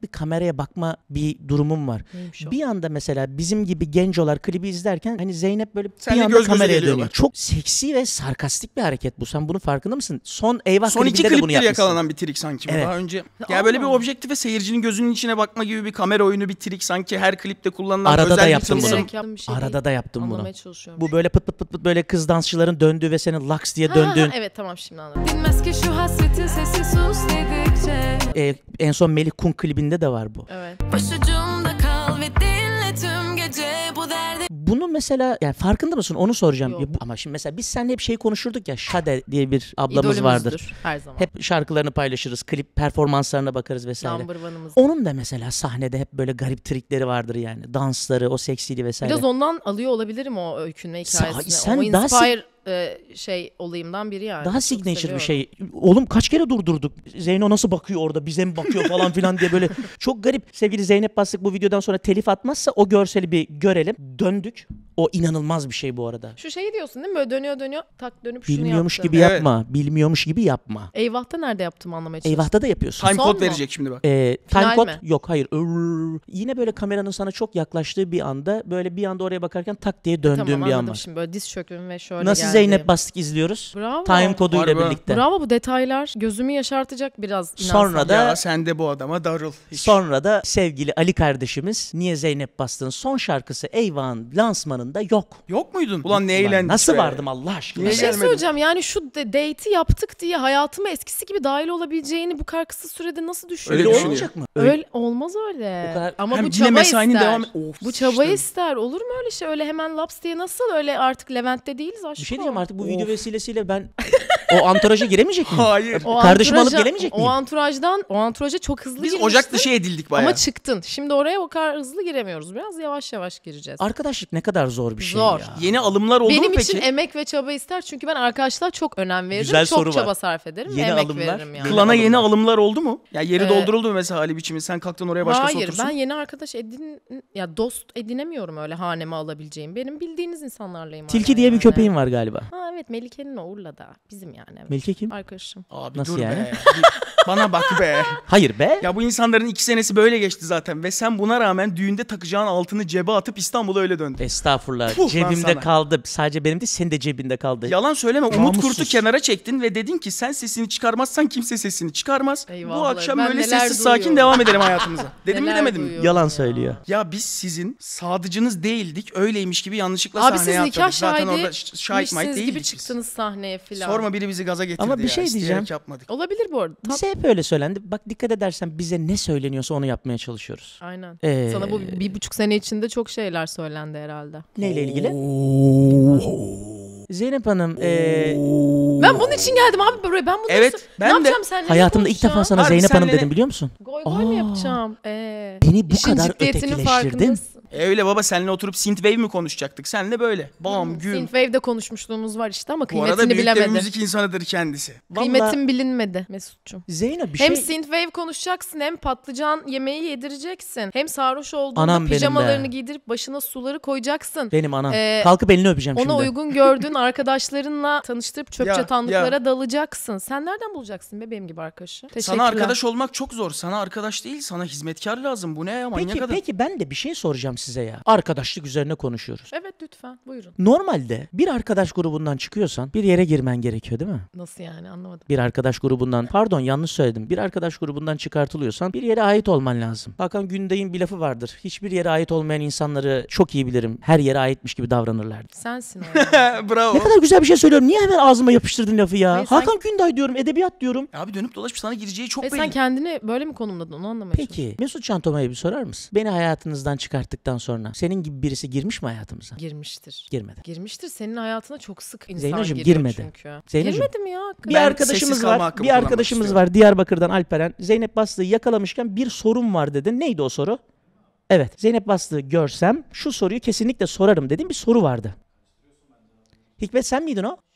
kameraya bakma bir durumum var. Neymiş o? Bir anda mesela bizim gibi gencolar klibi izlerken hani Zeynep böyle Seninle bir anda göz göze kameraya geliyorlar. dönüyor. Çok seksi ve sarkastik bir hareket bu. Sen bunun farkında mısın? Son Eyvah Son iki klibinde de bunu kliptir yapmışsın. yakalanan bir trik sanki bu. Evet. Daha önce Allah ya böyle bir Allah. objektife seyircinin gözünün içine bakma gibi bir kamera oyunu, bir trik sanki her klipte kullanılan Arada da özel bir yaptım bunu. tılsım. Bilerek yaptığım bir şey Arada değil. da yaptım bunu. Anlamaya çalışıyorum. Bu böyle pıt pıt pıt pıt böyle kız dansçıların döndüğü ve senin laks diye Ha, döndüğün. evet tamam şimdi anladım. Dinmez ki şu hasretin sesi sus dedikçe. En son Melih Kun klibinde de var bu. Evet. Başucumda kal ve dinle tüm gece bu derdi. Bunu mesela yani farkında mısın onu soracağım. Yok. Ya ama şimdi mesela biz seninle hep şey konuşurduk ya, Şade diye bir ablamız vardır. İdolümüzdür her zaman. Hep şarkılarını paylaşırız, klip performanslarına bakarız vesaire. Number one'ımız. Onun da mesela sahnede hep böyle garip trikleri vardır yani. Dansları, o seksili vesaire. Biraz ondan alıyor olabilirim o öykünme hikayesini. sen o daha inspire olayımdan biri yani. Daha Çok signature bir seviyorum. şey. Oğlum kaç kere durdurduk. Zeyno nasıl bakıyor orada, bize mi bakıyor falan filan diye böyle. Çok garip. Sevgili Zeynep Bastık bu videodan sonra telif atmazsa o görseli bir görelim. Döndük. O inanılmaz bir şey bu arada. Şu şeyi diyorsun değil mi? Böyle dönüyor tak dönüp şunu Bilmiyormuş yaptım. gibi Evet. yapma. Bilmiyormuş gibi yapma. Eyvah'ta nerede yaptım anlamaya çalışıyorum. Eyvah'ta da yapıyorsun. Time Son code mu? verecek şimdi bak. Time Final code mi? yok, hayır. Yine böyle kameranın sana çok yaklaştığı bir anda böyle bir anda oraya bakarken tak diye döndüğüm Tamam bir an anladım var. şimdi böyle diz çöküm ve şöyle Nasıl geldi. Zeynep Bastık izliyoruz? Bravo. Time koduyla Harbi. birlikte. Bravo, bu detaylar gözümü yaşartacak biraz inansam. Sonra da Ya sen de bu adama darıl. Hiç. Sonra da sevgili Ali kardeşimiz Niye Zeynep Bastık'ın son şarkısı Eyvah'ın lansmanında yok. Yok muydun? Ulan ne Ulan eğlendik nasıl be. vardım Allah aşkına? Bir Niye şey gelmedin? söyleyeceğim yani şu date'i yaptık diye hayatıma eskisi gibi dahil olabileceğini bu kadar kısa sürede nasıl Öyle düşünüyorsun? Öyle düşünüyor. olmayacak mı? Öyle olmaz öyle. O kadar- Ama Hem bu yine çaba mesainin ister. devam Of, Bu çaba sıçtım. ister. Olur mu öyle şey? Öyle hemen laps diye nasıl öyle artık Levent'te değiliz aşkım. Bir şey diyeceğim, artık bu Of. video vesilesiyle ben o anturaja giremeyecek miyim? Hayır. Kardeşimi alıp anturaja- gelemeyecek miyim? O anturaja çok hızlı Biz girmiştin. ocak dışı edildik bayağı. Ama çıktın. Şimdi oraya o kadar hızlı giremiyoruz. Biraz yavaş yavaş gireceğiz. Arkadaşlık ne kadar zor bir şey Zor. ya. Yeni alımlar oldu Benim mu peki? için emek ve çaba ister. Çünkü ben arkadaşlığa çok önem veririm. Güzel çok soru çaba var. sarf ederim. Yeni emek alımlar, veririm yani. Klana yeni alımlar. alımlar oldu mu? Ya yeri Ee, dolduruldu mu mesela Ali biçimi? Sen kalktın oraya başkası Hayır, otursun. ben yeni arkadaş ya dost edinemiyorum öyle haneme alabileceğim. Benim bildiğiniz insanlarlayım. Tilki hala diye bir yani. köpeğin var galiba. Ha evet, Melike'nin o Urla'da. Bizim yani. Evet. Melike kim? Arkadaşım. Abi Nasıl dur yani? be. Bana bak be. Hayır be. Ya bu insanların 2 senesi böyle geçti zaten. Ve sen buna rağmen düğünde takacağın altını cebe atıp İstanbul'a öyle döndün. Estağfurullah. Puh lan Cebimde sana. kaldı. Sadece benim değil, senin de cebinde kaldı. Yalan söyleme. Umut Namussuz. Kurt'u kenara çektin ve dedin ki sen sesini çıkarmazsan kimse sesini çıkarmaz. Bu Eyvahlar, akşam ben böyle neler sessiz sakin duyuyorum. devam edelim hayatımıza. Dedim mi Neler demedim mi? duyuyorum Yalan ya. söylüyor. Ya biz sizin sadıcınız değildik. Öyleymiş gibi yanlışlıkla Abi sahneye siz nikah atladık. Zaten orada şahidi şahit mahit gibi değildik biz. çıktınız sahneye filan. Sorma, biri bizi gaza getirdi Ama bir ya. şey İsteyerek diyeceğim. yapmadık. Olabilir bu arada. Bize hep öyle söylendi. Bak dikkat edersen bize ne söyleniyorsa onu yapmaya çalışıyoruz. Aynen. Ee, Sana bu 1,5 sene içinde çok şeyler söylendi herhalde. Neyle ilgili? Zeynep Hanım, Ben bunun için geldim abi buraya. Ben bunu Evet, nasıl... ben ne de. yapacağım seninle? hayatımda Ne ilk defa sana Harbi Zeynep Hanım senle dedim, biliyor musun? Goy goy mu Aa. yapacağım? Beni bu İşin kadar ciddiyetinin ötekileştirdin. farkındasın. Öyle baba, seninle oturup synthwave mi konuşacaktık? Seninle böyle. Bam güm. Synthwave'de konuşmuşluğumuz var işte ama Bu arada kıymetini büyük de bir bilemedi. müzik insanıdır kendisi. Vallahi Kıymetim bilinmedi Mesut'cum. Zeynep bir Hem şey... synthwave konuşacaksın, hem patlıcan yemeği yedireceksin. Hem sarhoş olduğunda Anam benim pijamalarını be. giydirip başına suları koyacaksın. Benim anam. Ee, Kalkıp elini öpeceğim Ona şimdi. uygun gördüğün arkadaşlarınla tanıştırıp çöp Ya, çatanlıklara dalacaksın. Sen nereden bulacaksın be benim gibi arkadaşı? Teşekkürler. Sana arkadaş olmak çok zor. Sana arkadaş değil, sana hizmetkar lazım. Bu ne ya, manyak Peki, adam. peki ben de bir şey soracağım size ya. Arkadaşlık üzerine konuşuyoruz. Evet lütfen buyurun. Normalde bir arkadaş grubundan çıkıyorsan bir yere girmen gerekiyor değil mi? Nasıl yani, anlamadım. Bir arkadaş grubundan, pardon yanlış söyledim. Bir arkadaş grubundan çıkartılıyorsan bir yere ait olman lazım. Hakan Günday'ın bir lafı vardır. Hiçbir yere ait olmayan insanları çok iyi bilirim. Her yere aitmiş gibi davranırlar. Sensin o. Bravo. Ne kadar güzel bir şey söylüyorum. Niye hemen ağzıma yapıştırdın lafı ya? Hayır, sen- Hakan Günday diyorum, edebiyat diyorum. Abi dönüp dolaşıp sana gireceği çok Ve belli. sen kendini böyle mi konumladın, onu anlamaya çalışıyorum. Peki Mesut Çantoma'ya bir sorar mısın? Beni hayatınızdan çıkarttıktan sonra senin gibi birisi girmiş mi hayatımıza? Girmiştir. Girmedi. Girmiştir. Senin hayatına çok sık insan Zeynacığım, giriyor girmedi. çünkü. Zeynacığım, Girmedi mi ya? hakikaten? Bir Ben arkadaşımız sessiz kalma var. hakkımı Bir kullanmak arkadaşımız istiyorum. var Diyarbakır'dan, Alperen. Zeynep Bastık'ı yakalamışken bir sorun var dedi. Neydi o soru? Evet. Zeynep Bastık'ı görsem şu soruyu kesinlikle sorarım dediğim bir soru vardı. Hikmet sen miydin o?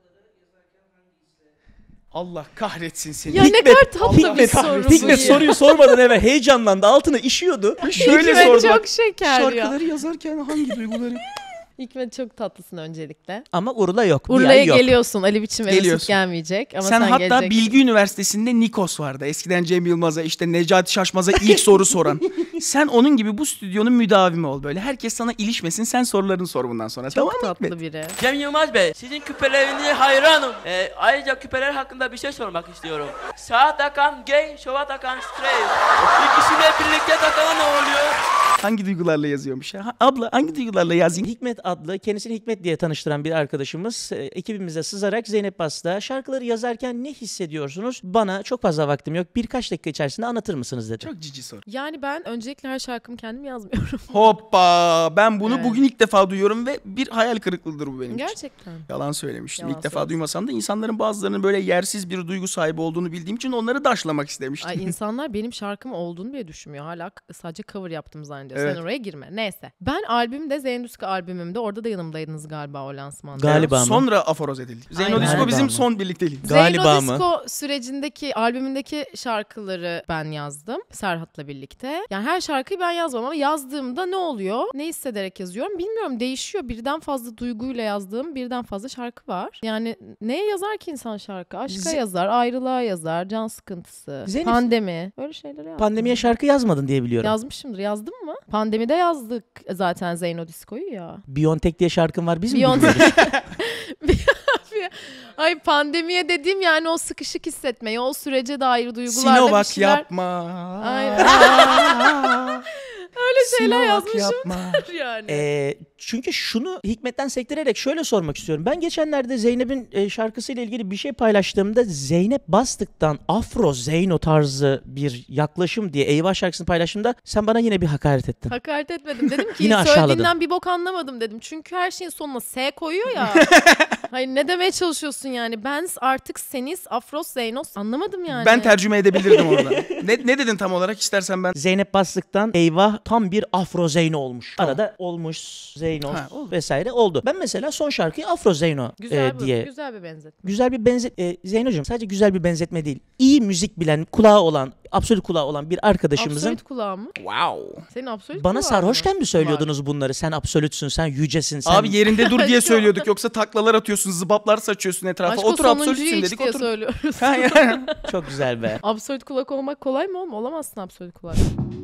Allah kahretsin seni. Ya ne kadar tatlı bir soru bu Hikmet ya. soruyu sormadan eve heyecanlandı. Altına işiyordu. Şöyle Hikmet sordu. çok şeker ya. Şarkıları yazarken hangi duyguları? Hikmet çok tatlısın öncelikle. Ama Urla yok. Bir Urla'ya ay yok. geliyorsun. Ali Biçim ve Mesut Geliyorsun. gelmeyecek. Ama Sen hatta geleceksin. Bilgi Üniversitesi'nde Nikos vardı. Eskiden Cem Yılmaz'a işte Necati Şaşmaz'a ilk soru soran. Sen onun gibi bu stüdyonun müdavimi ol böyle. Herkes sana ilişmesin, sen sorularını sor bundan sonra. Çok Tamam mı tatlı Hikmet? biri. Cem Yılmaz Bey, sizin küpelerinize hayranım. Ayrıca küpeler hakkında bir şey sormak istiyorum. Sağa takan gay, sola takan straight. İkisiyle birlikte takana ne oluyor? Hangi duygularla yazıyormuş ya? Abla hangi duygularla yazayım? Hikmet adlı, kendisini Hikmet diye tanıştıran bir arkadaşımız ekibimize sızarak Zeynep Bas'ta şarkıları yazarken ne hissediyorsunuz? Bana çok fazla vaktim yok. Birkaç dakika içerisinde anlatır mısınız dedi. Çok cici soru. Yani ben öncelikle her şarkımı kendim yazmıyorum. Hoppa! Ben bunu Evet. bugün ilk defa duyuyorum ve bir hayal kırıklığıdır bu benim için. Gerçekten. Yalan söylemiştim. Yalan İlk defa söyledim. duymasam da insanların bazılarının böyle yersiz bir duygu sahibi olduğunu bildiğim için onları daşlamak istemiştim. Ay insanlar benim şarkım olduğunu bile düşünmüyor. Hala sadece cover yaptım zannediyor. Evet. Sen oraya girme. Neyse. Ben albümde Zeynodisko albümümde orada da yanımdaydınız galiba o lansmanda. Galiba mı? Sonra aforoz edildik. Aynen. Zeynodisko Galiba bizim mı? son birlikteliğimiz. Galiba mı? Zeynodisko sürecindeki albümündeki şarkıları ben yazdım Serhat'la birlikte. Yani her şarkıyı ben yazmam ama yazdığımda ne oluyor? Ne hissederek yazıyorum bilmiyorum. Değişiyor. Birden fazla duyguyla yazdığım birden fazla şarkı var. Yani neye yazar ki insan şarkı? Aşka yazar, ayrılığa yazar, can sıkıntısı, Zeynep- pandemi. Öyle şeyler yazdım. Pandemiye şarkı yazmadın diye biliyorum. Yazmışımdır. Yazdım mı? Pandemide yazdık zaten Zeynodisko'yu ya. Biontech diye şarkın var, biz mi Biontech. bilmiyoruz? Ay pandemiye dediğim yani o sıkışık hissetmeyi, o sürece dair duygularda bir Sinovac şeyler. yapma. Aynen. Öyle şeyler Sinovac yazmışım yapma. yani. Çünkü şunu Hikmet'ten sektirerek şöyle sormak istiyorum. Ben geçenlerde Zeynep'in şarkısıyla ilgili bir şey paylaştığımda Zeynep Bastık'tan Afro Zeyno tarzı bir yaklaşım diye Eyvah şarkısını paylaştığımda sen bana yine bir hakaret ettin. Hakaret etmedim. Dedim ki Yine söylediğinden aşağıladın. bir bok anlamadım dedim. Çünkü her şeyin sonuna S koyuyor ya. Hayır ne demeye çalışıyorsun yani? Ben artık Senis, Afros, Zeynos anlamadım yani. Ben tercüme edebilirdim orada. Ne dedin tam olarak istersen ben. Zeynep Bastık'tan Eyvah tam bir Afro Zeyno olmuş. Arada olmuş Zeyno Ha, oldu. vesaire oldu. Ben mesela son şarkıyı Afro Zeyno Güzel, diye. güzel bir benzetme. Güzel bir Zeyno'cum sadece güzel bir benzetme değil. İyi müzik bilen, kulağı olan, absolut kulağı olan bir arkadaşımızın Absolut kulağı mı? Wow. Senin absolut bana kulağın sarhoşken mı? mi söylüyordunuz bunları? Sen absolütsün, sen yücesin, sen... Abi yerinde dur diye Çok- söylüyorduk. Yoksa taklalar atıyorsun, zıbaplar saçıyorsun etrafa. Aşk o Otur sonuncuyu absolütsün iç dedik. diye Otur. söylüyoruz. Ha, yani. Çok güzel be. Absolut kulak olmak kolay mı oğlum? Olamazsın absolut kulak.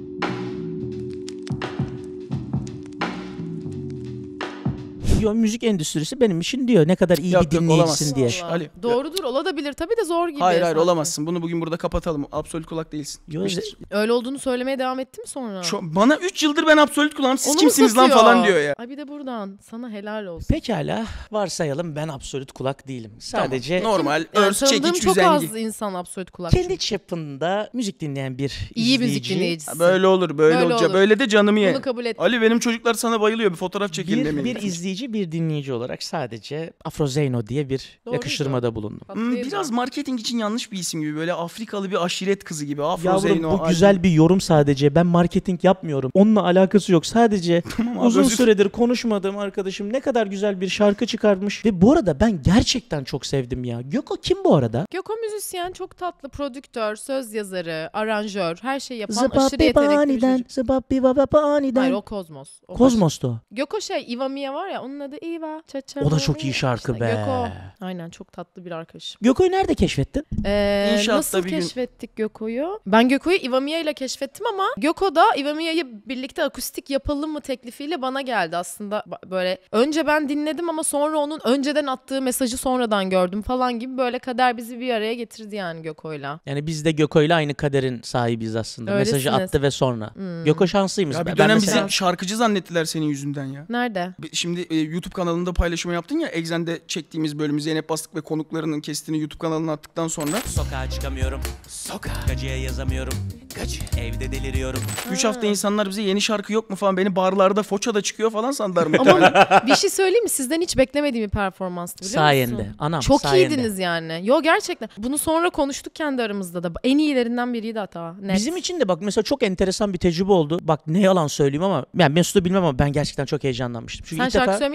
Diyor müzik endüstrisi benim için diyor. Ne kadar iyi Yok, bir yok, dinleyicisin olamazsın. diye. Şş, Ali. Doğrudur olabilir tabii de zor gibi. Hayır sanki. olamazsın. Bunu bugün burada kapatalım. Absolut kulak değilsin. Yo, Bitmiştir. Öyle olduğunu söylemeye devam etti mi sonra? Bana 3 yıldır ben absolut kulağım. Siz Onu mu kimsiniz lan satıyor? falan diyor ya. Ay bir de buradan sana helal olsun. Pekala varsayalım ben absolut kulak değilim. Sadece Tamam, normal, Yani örs, tanıdığım çekiç, çok üzengi. az insan absolut kulak. kendi çapında müzik dinleyen bir İyi müzik izleyici, dinleyicisi. Böyle olur, böyle Böyle olacak. olur. Böyle de canımı ye. Bunu kabul et. Ali benim çocuklar sana bayılıyor. Bir fotoğraf çekelim Bir demeyin. izleyici, bir dinleyici olarak sadece Afro Zeyno diye bir Doğruydu. yakıştırmada bulundum. Tatlıydı. Biraz marketing için yanlış bir isim gibi. Böyle Afrikalı bir aşiret kızı gibi. Afro Yavrum Zeyno. bu güzel bir yorum sadece. Ben marketing yapmıyorum. Onunla alakası yok. Sadece abi, uzun özür- süredir konuşmadığım arkadaşım ne kadar güzel bir şarkı çıkarmış. Ve bu arada ben gerçekten çok sevdim ya. Göko kim bu arada? Göko müzisyen, çok tatlı prodüktör, söz yazarı, aranjör, her şeyi yapan aşırı yetenekli bir Zıbappi çocuk. zıbappi babapani'den. Hayır o Kozmos. O Kozmos'tu. başka. Göko Iva Mia var ya onun adı Iva. O da çok iyi şarkı be. Göko. Aynen çok tatlı bir arkadaşım. Göko'yu nerede keşfettin? İnşaatta Nasıl bir gün- keşfettik Göko'yu? Ben Göko'yu Iva Mia ile keşfettim ama Göko da Iva Mia'yı birlikte akustik yapalım mı teklifiyle bana geldi aslında. Böyle önce ben dinledim ama sonra onun önceden attığı mesajı sonradan gördüm falan gibi böyle kader bizi bir araya getirdi yani Göko'yla. Yani biz de Göko'yla aynı kaderin sahibiyiz aslında. Öylesiniz. Mesajı attı ve sonra. Göko şanslıymış. Ya bir Ben dönem mesela- bizi şarkıcı zannettiler senin yüzünden ya. Nerede? Şimdi YouTube kanalında paylaşımı yaptın ya. Exxen'de çektiğimiz bölümü Zeynep Bastık ve konuklarının kestiğini YouTube kanalına attıktan sonra. Sokağa çıkamıyorum. Gacıya yazamıyorum. Gacı. Evde deliriyorum. 3 hafta insanlar bize yeni şarkı yok mu falan. Beni barlarda Foça'da çıkıyor falan sandılar Ama muhtemelen. bir şey söyleyeyim mi? Sizden hiç beklemediğim bir performanstı biliyor Sayende. musun? Anam Çok sayende. iyiydiniz yani. Yo gerçekten. Bunu sonra konuştuk kendi aramızda da. En iyilerinden biriydi hatta. Net. Bizim için de bak mesela çok enteresan bir tecrübe oldu. Bak ne yalan söyleyeyim ama yani Mesut'u bilmem ama ben gerçekten çok heyecanlanmıştım. Çünkü Sen ilk şarkı defa söylemeyi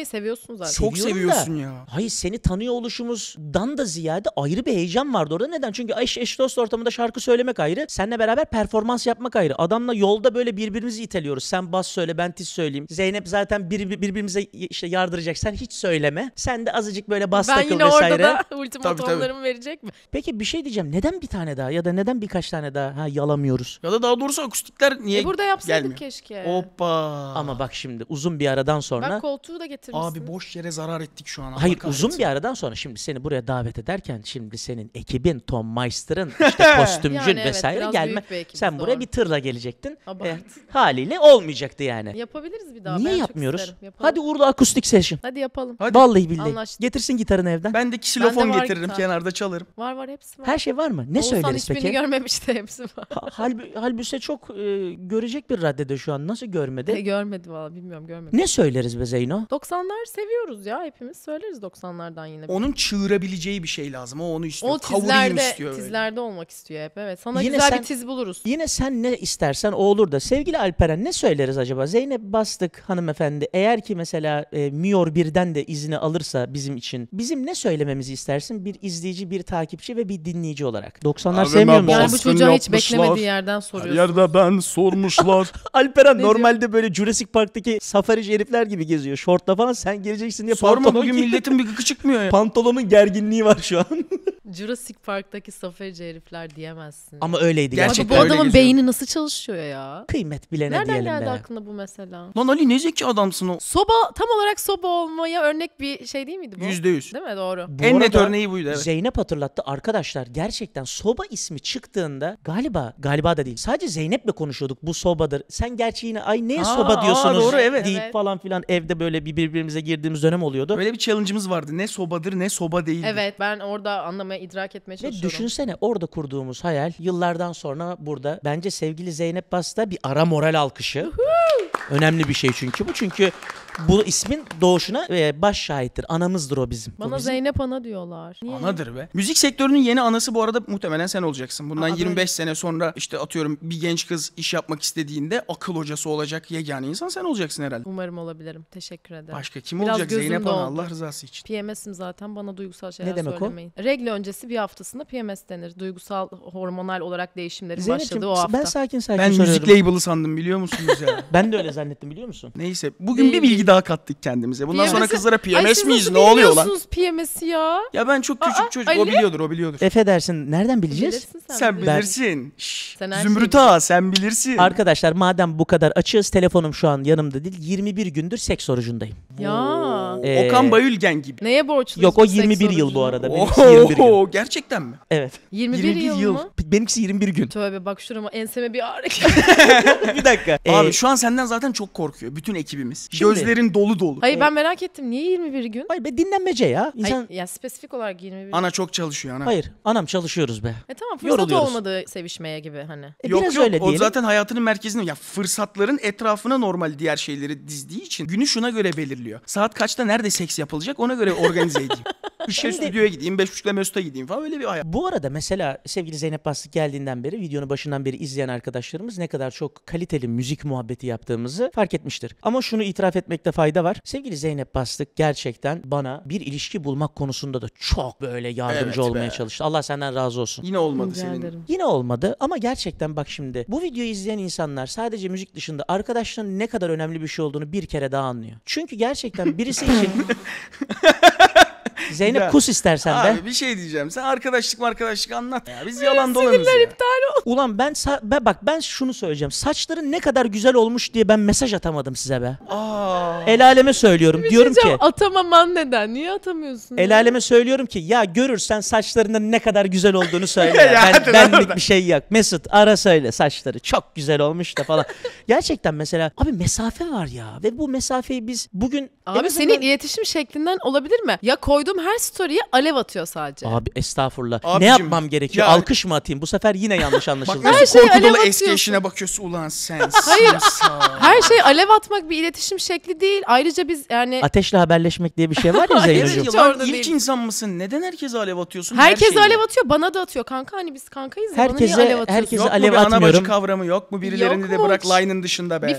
tanımayı seviyorsun zaten. Çok Seviyorum seviyorsun da. ya. Hayır, seni tanıyor oluşumuzdan da ziyade ayrı bir heyecan vardı orada. Neden? Çünkü eş dost ortamında şarkı söylemek ayrı. Seninle beraber performans yapmak ayrı. Adamla yolda böyle birbirimizi iteliyoruz. Sen bas söyle, ben tiz söyleyeyim. Zeynep zaten birbirimize işte yardıracak. Sen hiç söyleme. Sen de azıcık böyle bas Ben takıl yine vesaire. orada da ultimatomlarımı verecek mi? Peki bir şey diyeceğim. Neden bir tane daha ya da neden birkaç tane daha yalamıyoruz? Ya da daha doğrusu akustikler niye Burada yapsaydık gelmiyor? keşke. Hoppa. Ama bak şimdi uzun bir aradan sonra... Bak koltuğu da getirmişsin. Abi boş yere zarar ettik şu an. Allah Hayır, kahretsin. uzun bir aradan sonra şimdi seni buraya davet ederken şimdi senin ekibin, Tom Meister'ın, işte kostümcün Yani evet, vesaire biraz gelme. büyük bir ekibiz, Sen buraya doğru. bir tırla gelecektin. Abart. Haliyle olmayacaktı yani. Yapabiliriz bir daha. Niye Ben çok yapmıyoruz? isterim. Yapalım. Hadi Uğurlu akustik session. Hadi yapalım. Hadi. Vallahi billahi. Anlaştık. Getirsin gitarını evden. Ben de ksilofon Bende var getiririm, gitar. kenarda çalarım. Var hepsi var. Her şey var mı? Ne Oğuzhan söyleriz hiçbirini peki? görmemişti, hepsi var. Halbüse çok görecek bir raddede şu an. Nasıl görmedi? Görmedi valla, bilmiyorum, görmedim. Ne söyleriz be Zeyno? 90'lar seviyoruz ya, hepimiz söyleriz 90'lardan yine. Onun çığırabileceği bir şey lazım. O onu istiyor. O Kavurayım istiyor böyle. tizlerde olmak istiyor hep, evet. Sana Yine güzel sen- bir tiz buluruz. Yine sen ne istersen o olur da. Sevgili Alperen, ne söyleriz acaba? Zeynep Bastık hanımefendi eğer ki mesela Miyor 1'den de izni alırsa bizim için, bizim ne söylememizi istersin? Bir izleyici, bir takipçi ve bir dinleyici olarak. 90'lar Abi sevmiyor ben musun? Yani bu baskın çocuğa hiç yapmışlar. beklemediği yerden soruyorsun. Yerde ben sormuşlar. Alperen Ne normalde böyle Jurassic Park'taki safari herifler gibi geziyor. Şortla falan, sen geleceksin diye Sorma pantolon bugün giy- milletin bir gıkı çıkmıyor ya. Pantolonun gerginliği var şu an. Jurassic Park'taki safarici herifler diyemezsin. Ama öyleydi Gerçekten gerçekten. bu öyle adamın geziyor. beyni nasıl çalışıyor ya? Kıymet bilene Nereden diyelim geldi be. aklına bu mesela? Lan Ali ne zeki adamsın o. Soba, tam olarak soba olmaya örnek bir şey değil miydi bu? %100. Değil mi? Doğru. Bu En net arada örneği buydu evet. Zeynep hatırlattı arkadaşlar, gerçekten soba ismi çıktığında galiba da değil. Sadece Zeynep'le konuşuyorduk, bu sobadır. Sen gerçi yine ay neye soba diyorsunuz doğru, evet. deyip Evet. falan filan evde böyle birbirimize girdiğimiz dönem oluyordu. Böyle bir challenge'ımız vardı. Ne sobadır ne soba değildir. Evet, ben orada anlamaya, idrak etmeye Ve çalışıyorum. düşünsene orada kurduğumuz hayal yıllardan sonra burada, bence sevgili Zeynep Bas'ta bir ara moral alkışı. Önemli bir şey çünkü bu. Çünkü bu ismin doğuşuna baş şahittir. Anamızdır o bizim. Bana O bizim. Zeynep ana diyorlar. Niye? Anadır be. Müzik sektörünün yeni anası bu arada muhtemelen sen olacaksın. Bundan Aa, 25 böyle. sene sonra işte atıyorum bir genç kız iş yapmak istediğinde akıl hocası olacak yegane insan sen olacaksın herhalde. Umarım olabilirim. Teşekkür ederim. Başka kim Biraz olacak? gözüm Zeynep doldu. Ana, Allah rızası için. PMS'im zaten, bana duygusal şeyler Ne demek o? söylemeyin. Regl öncesi bir haftasında PMS denir. Duygusal, hormonal olarak değişimlerin Zeynep'ciğim, başladığı o hafta. ben sakin Ben soruyorum. müzik label'ı sandım biliyor musunuz ya? Ben de öyle zannettim, biliyor musun? Neyse bugün bir Değil, bilgi değil. daha kattık kendimize. Bundan sonra PMS'i kızlara Ay, PMS siz miyiz? nasıl Ne oluyor lan? bilmiyorsunuz PMS'i ya? Ya ben çok küçük çocuk. O Ali? biliyordur, o biliyordur. Affedersin, nereden bileceğiz? Bilirsin sen. Sen bilirsin. bilirsin. Şşş, Sen her Zümrüt şeyi Ağa sen bilirsin. Arkadaşlar madem bu kadar açığız, telefonum şu an yanımda değil. 21 gündür seks orucundayım. Ya. Okan Bayülgen gibi. Neye borçluyuz? Yok, o bu seks 21 yıl bu orucuna? arada. Benimkisi 21 gün. Oo, gerçekten mi? Evet. 21 yıl, yıl. mı? Benimkisi 21 gün. Tövbe, bak şurama, enseme bir ağrı. Bir dakika. Abi şu an senden zaten çok korkuyor bütün ekibimiz. Şimdi- Gözlerin dolu dolu. Hayır, ben merak ettim. Niye 21 gün? Hayır be, dinlenmece ya. İnsan... Hayır, ya spesifik olarak 21 gün. Ana çok çalışıyor ana. Hayır, anam çalışıyoruz be. Tamam, fırsat yoruluyoruz. olmadığı sevişmeye gibi hani. Yok Biraz yok öyle o diyelim. zaten hayatının merkezinde. Ya fırsatların etrafına normal diğer şeyleri dizdiği için günü şuna göre belirliyor. Saat kaçta nerede seks yapılacak ona göre organize edeyim. İşte stüdyoya gideyim, 5.30'da Mesut'a gideyim falan, öyle bir hayat. Bu arada mesela sevgili Zeynep Bastık geldiğinden beri, videonun başından beri izleyen arkadaşlarımız ne kadar çok kaliteli müzik muhabbeti yaptığımızı fark etmiştir. Ama şunu itiraf etmekte fayda var. Sevgili Zeynep Bastık gerçekten bana bir ilişki bulmak konusunda da çok böyle yardımcı Evet olmaya be. çalıştı. Allah senden razı olsun. Yine olmadı Rica senin. ederim. Yine olmadı ama gerçekten bak şimdi bu videoyu izleyen insanlar sadece müzik dışında arkadaşlığın ne kadar önemli bir şey olduğunu bir kere daha anlıyor. Çünkü gerçekten birisi için Zeynep Ya, kus istersen be. Abi bir şey diyeceğim. Sen arkadaşlık anlat ya. Biz yalan dolanız ya. Ulan ben şunu söyleyeceğim. Saçların ne kadar güzel olmuş diye ben mesaj atamadım size be. Aa. El aleme söylüyorum. Diyorum ki Atamaman neden? Niye atamıyorsun? el aleme söylüyorum ki ya görürsen saçlarının ne kadar güzel olduğunu söyle. Ya hadi lan Benlik oradan. bir şey yok. Mesut ara söyle, saçları çok güzel olmuş da falan. Gerçekten mesela abi mesafe var ya ve bu mesafeyi biz bugün en Abi azından- senin iletişim şeklinden olabilir mi? Ya koyduğun koyduğum her story'ye alev atıyor sadece. Abi estağfurullah. Ne Abicim, yapmam gerekiyor? ya- Alkış mı atayım? Bu sefer yine yanlış Bak anlaşıldı. nasıl Her şeye korku alev dolu eski atıyorsun. eşine bakıyorsun. Ulan sen Hayır. simsar. Her şey alev atmak bir iletişim şekli değil. Ayrıca biz yani Ateşle haberleşmek diye bir şey var ya Evet Zeynocuğum. Hiç ya lan, orada ilk değil. insan mısın? Neden herkese alev atıyorsun? Her herkes şeyle? alev atıyor. Bana da atıyor. Kanka hani biz kankayız ya. Bana niye Herkese- alev atıyorsun? herkese Yok mu alev bir ana bacı atmıyorum. kavramı yok mu? Birilerini Yok de mu bırak hiç? line'ın dışında be.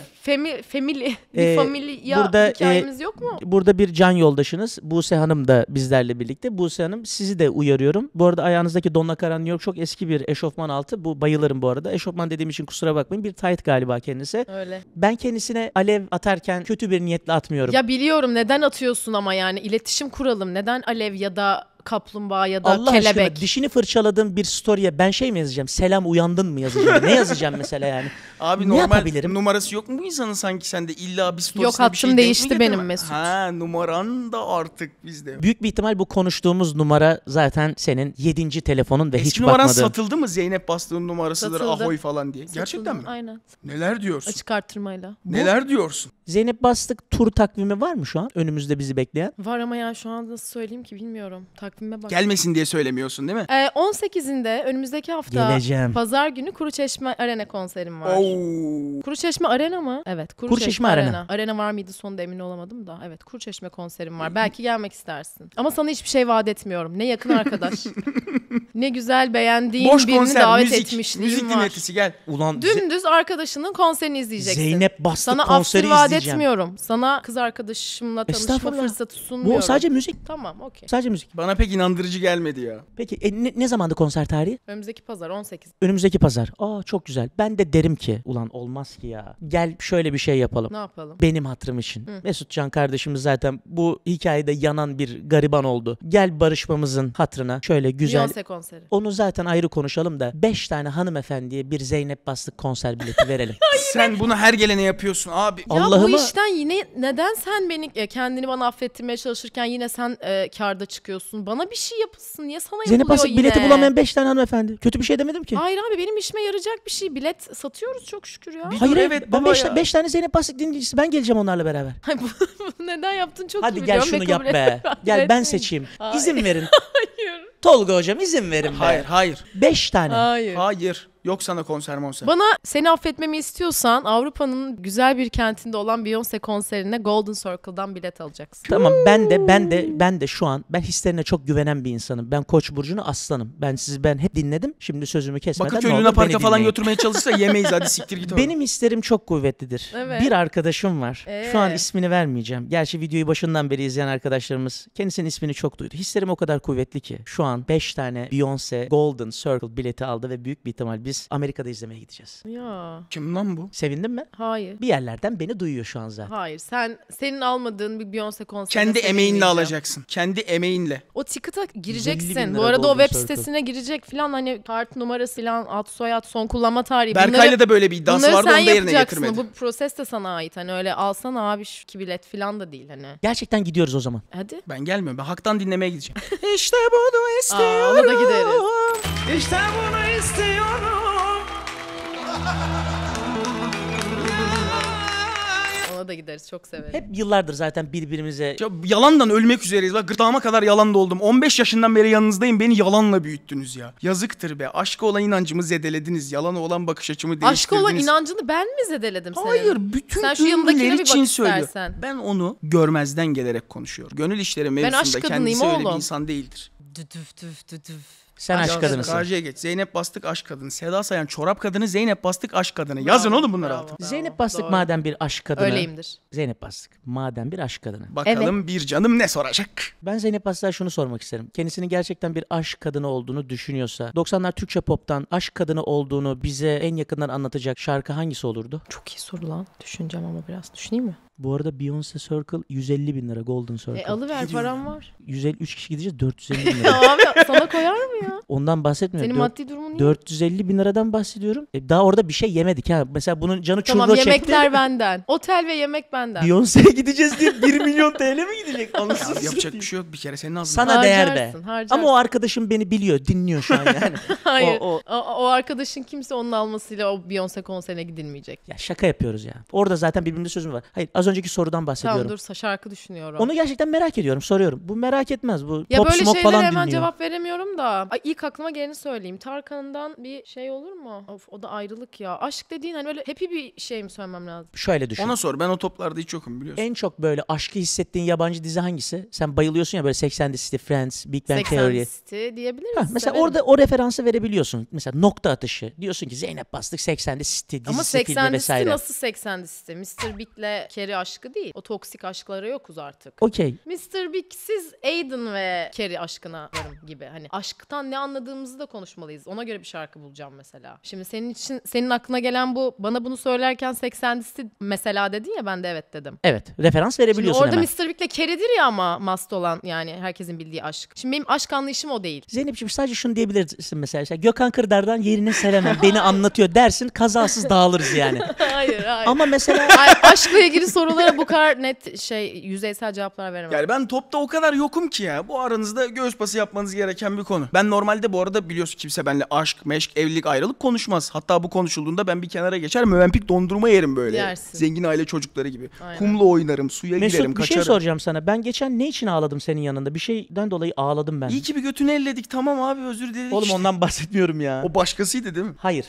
Bir familya burada, hikayemiz yok mu? Burada bir can yoldaşınız Buse Hanım da bizlerle birlikte. Buse Hanım sizi de uyarıyorum. Bu arada ayağınızdaki Donna Karan New York çok eski bir eşofman altı. Bu bayılırım bu arada. Eşofman dediğim için kusura bakmayın. Bir tight galiba kendisi. Öyle. Ben kendisine alev atarken kötü bir niyetle atmıyorum. Ya biliyorum neden atıyorsun ama yani iletişim kuralım. Neden alev ya da kaplumbağa ya da Allah kelebek? aşkına dişini fırçaladığım bir story'e ben şey mi yazacağım? Selam uyandın mı yazacağım? Ne yazacağım mesela yani? Abi Ne normal yapabilirim? numarası yok mu bu insanın sanki sende illa bir storiesine Yok, bir hattım şey denk mi değişti getirme? benim Mesut. Ha numaran da artık bizde. Büyük bir ihtimal bu konuştuğumuz numara zaten senin 7. telefonun ve Eski hiç numaran bakmadığın. satıldı mı Zeynep Bastık'ın numarasıdır Satıldı. ahoy falan diye? Gerçekten mi? Aynen. Neler diyorsun? Açık artırmayla. Neler diyorsun? Zeynep Bastık tur takvimi var mı şu an önümüzde bizi bekleyen? Var ama ya şu an nasıl söyleyeyim ki bilmiyorum. Takvime bak. Gelmesin diye söylemiyorsun değil mi? 18'inde önümüzdeki hafta Geleceğim. Pazar günü Kuruçeşme Arena konserim var. Oo. Kuruçeşme Arena mı? Evet. Kuruçeşme Arena. Arena var mıydı sonunda emin olamadım da. Evet Kuruçeşme konserim var. Belki gelmek istersin. Ama sana hiçbir şey vaat etmiyorum. Ne yakın arkadaş. ne güzel beğendiğin Boş birini konser, davet müzik, etmişliğim müzik var. dinletisi gel. Ulan Dümdüz arkadaşının konserini izleyeceksin. Zeynep Bastık Sana konseri after vaat izleyeceğim. etmiyorum. Sana kız arkadaşımla tanışma Estağfurullah. fırsatı sunmuyorum. Bu sadece müzik. Tamam okey. Sadece müzik. Bana pek inandırıcı gelmedi ya. Peki ne zamandı konser tarihi? Önümüzdeki pazar 18. Önümüzdeki pazar. Aa çok güzel. Ben de derim ki ulan olmaz ki ya. Gel şöyle bir şey yapalım. Ne yapalım? Benim hatırım için. Mesutcan kardeşimiz zaten bu hikayede yanan bir gariban oldu. Gel barışmamızın hatırına şöyle güzel. Beyoncé konseri. Onu zaten ayrı konuşalım da 5 tane hanımefendiye bir Zeynep Bastık konser bileti verelim. Sen bunu her gelene yapıyorsun abi. Ya bu Allah'ıma işten yine neden sen kendini bana affettirmeye çalışırken yine sen kârda çıkıyorsun? Bana bir şey yapılsın. Niye sana Zeynep yapılıyor Bastık yine? bileti bulamayan 5 tane hanımefendi. Kötü bir şey demedim ki. Hayır abi benim işime yarayacak bir şey. Bilet satıyoruz çok şükür ya. Bir- Hayır Dur, evet evet ben baba 5 ya. tane Zeynep Bastık dinleyicisi ben geleceğim onlarla beraber. Ay, bunu neden yaptın çok iyi Hadi gel biliyorum ve şunu yap kabul be. etmiyorum. Gel ben Etmeyin. seçeyim. Hayır. İzin verin. Hayır. Tolga hocam izin verin be. Hayır hayır. 5 tane. Hayır. Hayır. Yok sana konser monser. Bana seni affetmemi istiyorsan Avrupa'nın güzel bir kentinde olan Beyoncé konserine Golden Circle'dan bilet alacaksın. Tamam ben de şu an ben hislerine çok güvenen bir insanım. Ben Koç burcunu aslanım. Ben hep dinledim. Şimdi sözümü kesmeden Bakırköy ne Luna olur Park'a beni falan dinleyin. götürmeye çalışsa yemeyiz hadi siktir git oradan. Benim hislerim çok kuvvetlidir. Evet. Bir arkadaşım var. Şu an Ee? ismini vermeyeceğim. Gerçi videoyu başından beri izleyen arkadaşlarımız kendisinin ismini çok duydu. Hislerim o kadar kuvvetli ki şu an 5 tane Beyoncé Golden Circle bileti aldı ve büyük bir ihtimal biz Amerika'da izlemeye gideceğiz. Ya Kim lan bu? Sevindin mi? hayır. Bir yerlerden beni duyuyor şu an zaten. Hayır. Senin almadığın bir Beyoncé konserine Kendi emeğinle sevinmeyeceğim. alacaksın. Kendi emeğinle. O ticket'a 150 gireceksin. bin Bu lira arada o Golden web Circle. sitesine girecek falan hani kart numarası falan ad soyad son kullanma tarihi. Berkay'la da böyle bir iddiası bunları vardı sen onu da yerine yapacaksın. getirmedi. Bu proses de sana ait. Hani öyle alsana abi şu iki bilet falan da değil hani. Gerçekten gidiyoruz o zaman. Hadi. Ben gelmiyorum. Ben haktan dinlemeye gideceğim. işte bunu Aa, istiyorum. ona da gideriz. İşte bunu istiyorum. Ona da gideriz. Çok severiz. Hep yıllardır zaten birbirimize Ya yalandan ölmek üzereyiz. Bak gırtlağıma kadar yalan doldum. 15 yaşından beri yanınızdayım. Beni yalanla büyüttünüz ya. Yazıktır be. Aşka olan inancımı zedelediniz. Yalana olan bakış açımı Aşka değiştirdiniz. olan inancını ben mi zedeledim senin? Hayır, bütün Sen şu yanındakine ünlüler bir için bak söylüyor. istersen. Ben onu görmezden gelerek konuşuyorum. Gönül işleri mevzusunda aşk kadınıyım kendisi öyle bir oğlum. insan değildir. Düdüf düf düdüf. sen aşk Aşk kadınısın. Karşıya geç. Zeynep Bastık aşk kadını. Seda Sayan çorap kadını. Zeynep Bastık aşk kadını. Yazın oğlum bunları bravo. altına. Zeynep Bastık Doğru. madem bir aşk kadını. Öyleyimdir. Zeynep Bastık madem bir aşk kadını. Bakalım bir canım ne soracak? Ben Zeynep Bastık'a şunu sormak isterim. Kendisinin gerçekten bir aşk kadını olduğunu düşünüyorsa 90'lar Türkçe pop'tan aşk kadını olduğunu bize en yakından anlatacak şarkı hangisi olurdu? Çok iyi soru lan. Düşüneceğim ama biraz. Düşüneyim mi? Bu arada Beyoncé Circle 150 bin lira Golden Circle. Alıver param var. 153 kişi gideceğiz 450 bin Ya lira. abi sana koyar mı ya? Ondan bahsetmiyorum. Senin maddi durumun iyi. 450 bin liradan bahsediyorum. Daha orada bir şey yemedik ha. Mesela bunun canı Tamam, churro çekti. yemekler benden. Otel ve yemek benden. Beyoncé'ye gideceğiz diye 1 milyon TL mi gidecek? Anasını Yapacak satayım. bir şey yok. Bir kere senin ağzına. Sana değer be. Harcarsın. Ama o arkadaşım beni biliyor, dinliyor şu an yani. Hayır. O- O arkadaşın kimse onun almasıyla o Beyoncé konserine gidilmeyecek. Ya şaka yapıyoruz ya. Orada zaten birbirimize sözüm var. Hayır, az önceki sorudan bahsediyorum. Tamam dur, şarkı düşünüyorum. Onu gerçekten merak ediyorum, soruyorum. Bu merak etmez. Bu Ya Pop böyle Smoke şeylere falan hemen dinliyor. cevap veremiyorum da. Ay, ilk aklıma geleni söyleyeyim. Tarkan'dan bir şey olur mu? Of, o da ayrılık ya. Aşk dediğin hani böyle happy bir şey mi söylemem lazım? Şöyle düşün. Ona sor. Ben o toplarda hiç yokum biliyorsun. En çok böyle aşkı hissettiğin yabancı dizi hangisi? Sen bayılıyorsun ya böyle Sex and the City, Friends, Big Bang 80 Theory. City diyebiliriz. Ha, mesela severim. orada o referansı verebiliyorsun. Mesela nokta atışı. Diyorsun ki Zeynep Bastık 80 and the City dizisi, Ama filmi 80 City vesaire. nasıl 80 City? Mr. Big'le Carrie aşkı değil. O toksik aşklara yokuz artık. Okey. Mr. Big'siz Aiden ve Carrie aşkına varım gibi. Hani aşktan ne anladığımızı da konuşmalıyız. Ona göre bir şarkı bulacağım mesela. Şimdi senin için, senin aklına gelen bu, bana bunu söylerken 80 City mesela dedin ya, ben de evet dedim. Evet. Referans Şimdi verebiliyorsun orada hemen. Mr. Big'le Carrie'dir ya ama must olan, yani herkesin bildiği aşk. Şimdi benim aşk anlayışım o değil. Zeynep'ciğim sadece şunu diyebilirsin mesela. İşte Gökhan Kırdar'dan Yerini Sevemem beni anlatıyor dersin, kazasız dağılırız yani. Hayır. Ama mesela Ay, aşkla ilgili sorulara bu kadar net yüzeysel cevaplar veremem. Yani ben topta o kadar yokum ki ya. Bu aranızda göğüs pası yapmanız gereken bir konu. Ben normalde bu arada biliyorsun kimse benimle aşk, meşk, evlilik, ayrılık konuşmaz. Hatta bu konuşulduğunda ben bir kenara geçer, Mövenpik dondurma yerim böyle. Yersin. Zengin aile çocukları gibi. Aynen. Kumla oynarım, suya Mesut girerim, bir şey kaçarım. soracağım sana. Ben geçen ne için ağladım senin yanında? Bir şeyden dolayı ağladım ben. İyi ki bir götünü elledik, tamam abi, özür diledik. Oğlum işte. ondan bahsetmiyorum ya. O başkasıydı değil mi? Hayır.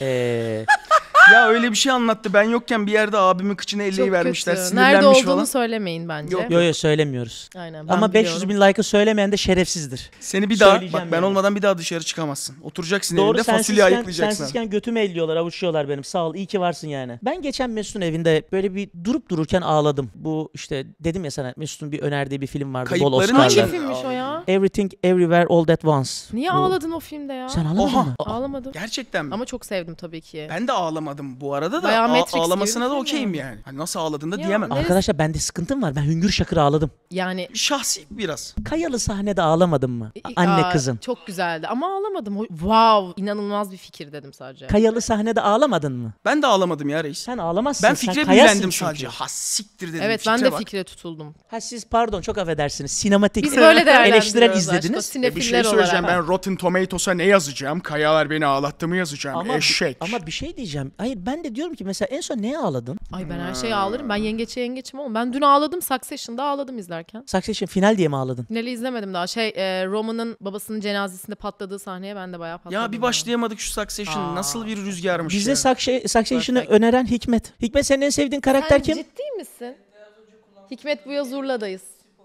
Ya öyle bir şey anlattı. Ben yokken bir yerde abimin kıçını Çok elleyivermişler. kötü. Sinirlenmiş Nerede olduğunu falan. söylemeyin bence. Yok. Yo söylemiyoruz. Aynen, ben Ama 500 biliyorum. bin like'ı söylemeyen de şerefsizdir. Seni bir daha, bak Söyleyeceğim ben yani. olmadan bir daha dışarı çıkamazsın. Oturacaksın Doğru, evinde, fasulye ayıklayacaksın. sensizken götümü elliyorlar, avuçluyorlar benim. Sağ ol, iyi ki varsın yani. Ben geçen Mesut'un evinde böyle bir durup dururken ağladım. Bu işte dedim ya sana, Mesut'un bir önerdiği bir film vardı. Bol Kayıpların Oscar'lı. Hangi Ben- filmmiş o ya? Everything Everywhere All At Once. Niye Bu- ağladın o filmde ya? Sen ağlamadın Oha. mı? Ağlamadım. Gerçekten mi? Ama çok sevdim tabii ki. Ben de ağlamadım bu arada da. Bayağı Matrix gibi Ağlamasına bir da film okeyim yani. yani. Hani nasıl ağladığında Ya, diyemem. ne- Arkadaşlar bende sıkıntım var. Ben hüngür şakır ağladım. Yani Şahsi biraz. Kayalı sahnede ağlamadın mı? Anne aa, kızım. çok güzeldi ama ağlamadım. Wow, inanılmaz bir fikir dedim sadece. Kayalı sahnede ağlamadın mı? Ben de ağlamadım ya reis. Sen ağlamazsın. Ben sen fikre kayasın büyülendim çünkü. sadece. Ha siktir dedim. Evet, ben fikre de bak. fikre tutuldum. Ha siz pardon çok affedersiniz. Sinematik Biz böyle değerlendiriyoruz eleştirel aşkım. izlediniz. Sinefiller Bir şey söyleyeceğim, olarak. ben Rotten Tomatoes'a ne yazacağım? Kayalar beni ağlattı mı yazacağım? Ama, Eşek. ama bir şey diyeceğim. Hayır ben de diyorum ki mesela en son neye ağladın? Ay, ben her şeye ağlarım. Ben yengeçim oğlum. Ben dün ağladım. Succession'da ağladım izlerken. Succession final diye mi ağladın? Finali izlemedim daha. Roman'ın babasının cenazesinde patladığı sahneye ben de bayağı patladım. Ya bir başlayamadık şu Succession. Aa. Nasıl bir rüzgarmış Bize ya. Succession'ı Perfect. öneren Hikmet. Hikmet senin en sevdiğin karakter Sen kim? ciddi misin? Hikmet bu yaz Urla'dayız.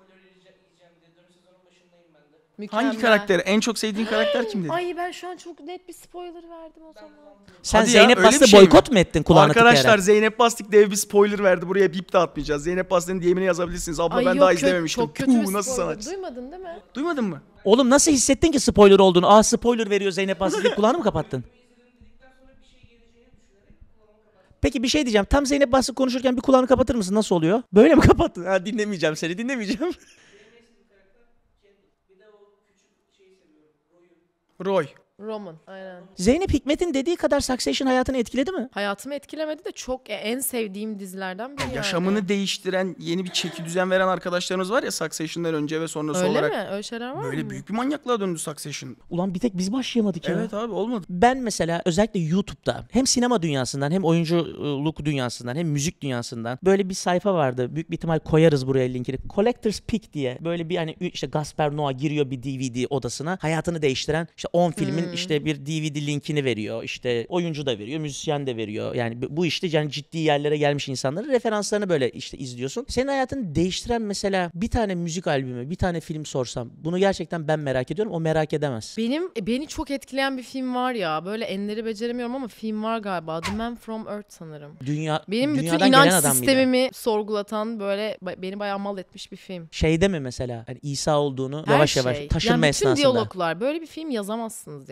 Mükemmel. Hangi karakter? En çok sevdiğin karakter kim dedi? Ay, ben şu an çok net bir spoiler verdim o zaman. Sen Hadi ya, Zeynep öyle bir Bastı şey mi? boykot mu ettin kulağını Arkadaşlar tıkayarak? Zeynep Bastık dev bir spoiler verdi. Buraya bip de atmayacağız. Zeynep Bastık'ın DM'ini yazabilirsiniz. Abla Ay ben yok, daha izlememiştim. Çok kötü bir Puh, nasıl spoiler. sanatçı? Duymadın değil mi? Duymadın mı? Oğlum nasıl hissettin ki spoiler olduğunu? Aa spoiler veriyor Zeynep Bastı diye kulağını mı kapattın? Peki bir şey diyeceğim. Tam Zeynep Bastı konuşurken bir kulağını kapatır mısın? Nasıl oluyor? Böyle mi kapattın? Ha, dinlemeyeceğim seni, dinlemeyeceğim. Roy. Roman, aynen. Zeynep Hikmet'in dediği kadar Succession hayatını etkiledi mi? Hayatımı etkilemedi de çok en sevdiğim dizilerden biri Yaşamını yani. değiştiren, yeni bir çeki düzen veren arkadaşlarımız var ya Succession'dan önce ve sonrası Öyle olarak. mi? Öyle şeyler var Böyle mı? büyük bir manyaklığa döndü Succession. Ulan bir tek biz başlayamadık ya. Evet abi, olmadı. Ben mesela özellikle YouTube'da hem sinema dünyasından hem oyunculuk dünyasından hem müzik dünyasından böyle bir sayfa vardı. Büyük bir ihtimal koyarız buraya linkini. Collector's Pick diye böyle bir hani işte Gaspar Noé giriyor bir DVD odasına. Hayatını değiştiren işte 10 filmin işte bir DVD linkini veriyor. İşte oyuncu da veriyor, müzisyen de veriyor. Yani bu işte yani ciddi yerlere gelmiş insanların referanslarını böyle işte izliyorsun. Senin hayatını değiştiren mesela bir tane müzik albümü, bir tane film sorsam bunu gerçekten ben merak ediyorum. O merak edemez. Beni çok etkileyen bir film var ya. Böyle enleri beceremiyorum ama film var galiba. The Man from Earth sanırım. Benim bütün dünyadan inanç gelen adam mıydı? sistemimi sorgulatan böyle beni bayağı mal etmiş bir film. Şeyde mi mesela hani İsa olduğunu Her yavaş şey. yavaş taşınma yani bütün esnasında. diyaloglar. Böyle bir film yazamazsınız yani.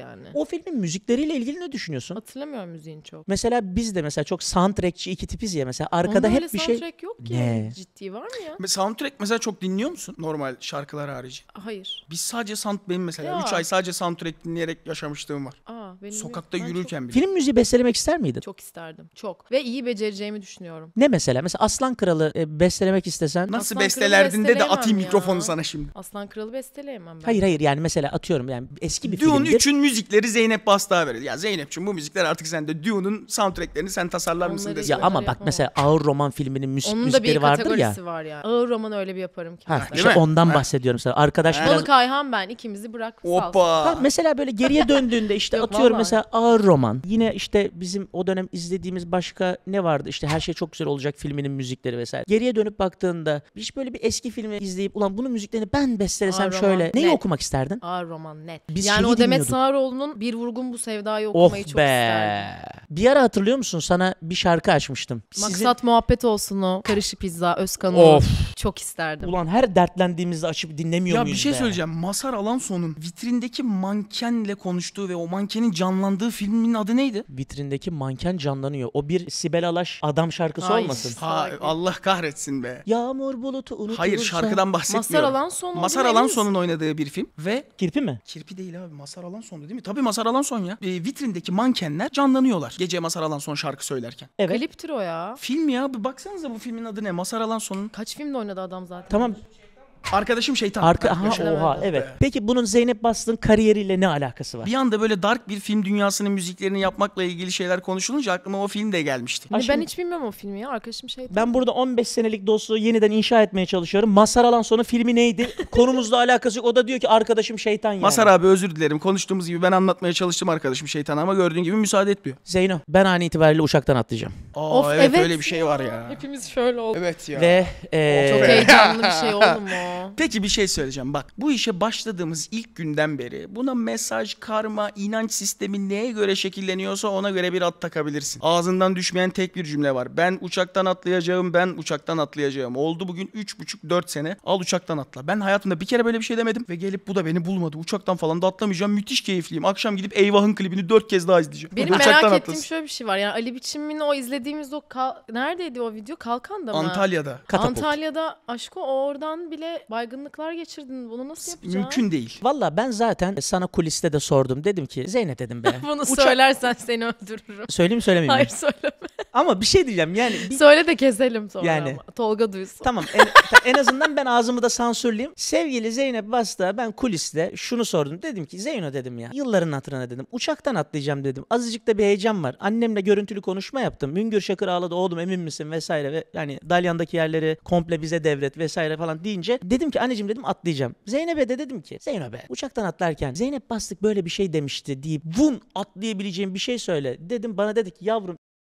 yani. O filmin müzikleriyle ilgili ne düşünüyorsun? Hatırlamıyorum müziğini çok. Mesela biz de mesela çok soundtrackçi iki tipiz ya mesela. Arkada Onda hep öyle bir şey... soundtrack yok ki. Ne? Ciddi var mı ya? Soundtrack mesela çok dinliyor musun? Normal şarkılar harici. Hayır. Biz sadece benim mesela Ya. 3 ay sadece soundtrack dinleyerek yaşamışlığım var. Benim Sokakta ben yürürken bile. Film müziği bestelemek ister miydin? çok isterdim. Çok. Ve iyi becereceğimi düşünüyorum. Ne mesela? Mesela Aslan Kralı bestelemek istesen... Nasıl Aslan bestelerdin Kralı de besteleyemem atayım ya. mikrofonu sana şimdi. Aslan Kralı besteleyemem ben. Hayır yani mesela atıyorum yani eski bir Dune filmdir. 3'ün müzikleri Zeynep Bastık'a verir. Ya Zeynep'ciğim bu müzikler artık sende. Dune'un soundtracklerini sen tasarlar mısın Onları desin. Ya Onları ama bak yapamam. mesela ağır roman filminin Onun da bir müzikleri vardır ya. kategorisi var ya. Ağır roman öyle bir yaparım ki. Ha, mesela. işte Değil mi? ondan Ha. bahsediyorum mesela. Arkadaş biraz... Balık Ayhan ben ikimizi bırak salsın. Hoppa. Ha, mesela böyle geriye döndüğünde işte Yok, atıyorum vallahi. mesela ağır roman. Yine işte bizim o dönem izlediğimiz başka ne vardı? İşte Her Şey Çok Güzel Olacak filminin müzikleri vesaire. Geriye dönüp baktığında hiç böyle bir eski filmi izleyip ulan bunun müziklerini ben bestelesem Ağır roman, şöyle. Neyi net. okumak isterdin? Ağır roman net. Biz yani şeyi o Demet dinliyorduk. Sağaroğlu'nun Bir Vurgun Bu Sevda'yı Oh okumayı çok isterdim. be. Bir ara hatırlıyor musun? Sana bir şarkı açmıştım. Maksat muhabbet olsun o. Karışı pizza, Özkan Of. Çok isterdim. Ulan her dertlendiğimizde açıp dinlemiyor Ya muyuz bir şey be? söyleyeceğim. Mazhar Alanson'un vitrindeki mankenle konuştuğu ve o mankenin canlandığı filmin adı neydi? Vitrindeki manken canlanıyor. O bir Sibel Alaş adam şarkısı Hayır. olmasın? Ha Sakin. Allah kahretsin be. Yağmur bulutu unutulursa. Hayır şarkıdan bahsetmiyorum. Mazhar Alanson olduğunu Mazhar emin Alanson'un oynadığı bir film ve Kirpi mi? Kirpi değil abi Mazhar Alanson'du değil mi? Tabii Mazhar Alanson ya. Vitrindeki mankenler canlanıyorlar. Gece Mazhar Alanson şarkı söylerken. Evet. Kliptir o ya. Film ya bir baksanıza bu filmin adı ne? Mazhar Alanson'un Kaç filmde oynadı adam zaten? Tamam. Arkadaşım Şeytan. Aha, Arkadaşım. oha evet. Peki bunun Zeynep Bastık'ın kariyeriyle ne alakası var? Bir anda böyle dark bir film dünyasının müziklerini yapmakla ilgili şeyler konuşulunca aklıma o film de gelmişti. Hani Aşkım- ben hiç bilmiyorum o filmi ya. Arkadaşım şey. Ben burada 15 senelik dostluğu yeniden inşa etmeye çalışıyorum. Mazhar Alanson'un filmi neydi? Konumuzla alakası yok. O da diyor ki arkadaşım şeytan yani. Mazhar abi özür dilerim. Konuştuğumuz gibi ben anlatmaya çalıştım arkadaşım Şeytan ama gördüğün gibi müsaade etmiyor. Zeyno ben an itibariyle uçaktan atlayacağım. Aa Of, evet, evet öyle bir şey var ya. Hepimiz şöyle olduk. Evet ya. Ve Çok heyecanlı bir şey oğlum o. Peki bir şey söyleyeceğim. Bak bu işe başladığımız ilk günden beri buna mesaj, karma, inanç sistemi neye göre şekilleniyorsa ona göre bir ad takabilirsin. Ağzından düşmeyen tek bir cümle var. Ben uçaktan atlayacağım, ben uçaktan atlayacağım. Oldu bugün 3,5-4 sene. Al uçaktan atla. Ben hayatımda bir kere böyle bir şey demedim ve gelip bu da beni bulmadı. Uçaktan falan da atlamayacağım. Müthiş keyifliyim. Akşam gidip Eyvah'ın klibini 4 kez daha izleyeceğim. Benim Uçaktan merak atlasın. ettiğim şöyle bir şey var. Yani Ali Biçim'in o izlediğimiz o neredeydi o video? Kalkan'da mı? Antalya'da. Katapult. Antalya'da aşko oradan bile baygınlıklar geçirdin. Bunu nasıl yapacaksın? Mümkün değil. valla ben zaten sana kuliste de sordum. Dedim ki Zeynep dedim be. Bunu söylersen seni öldürürüm. Söyleyeyim mi söylemeyeyim mi? Hayır söyleme. Ama bir şey diyeceğim yani. Söyle de keselim sonra Yani. ama. Tolga duysun. Tamam en azından ben ağzımı da sansürleyeyim. Sevgili Zeynep Bastık'a ben kuliste şunu sordum. Dedim ki Zeyno dedim ya yılların hatırına dedim. Uçaktan atlayacağım dedim. Azıcık da bir heyecan var. Annemle görüntülü konuşma yaptım. Müngür Şakır ağladı oğlum emin misin vesaire ve yani Dalyan'daki yerleri komple bize devret vesaire falan deyince dedim ki anneciğim dedim atlayacağım. Zeynep'e de dedim ki Zeyno be uçaktan atlarken Zeynep Bastık böyle bir şey demişti deyip vun atlayabileceğim bir şey söyle dedim. Bana dedi ki yavrum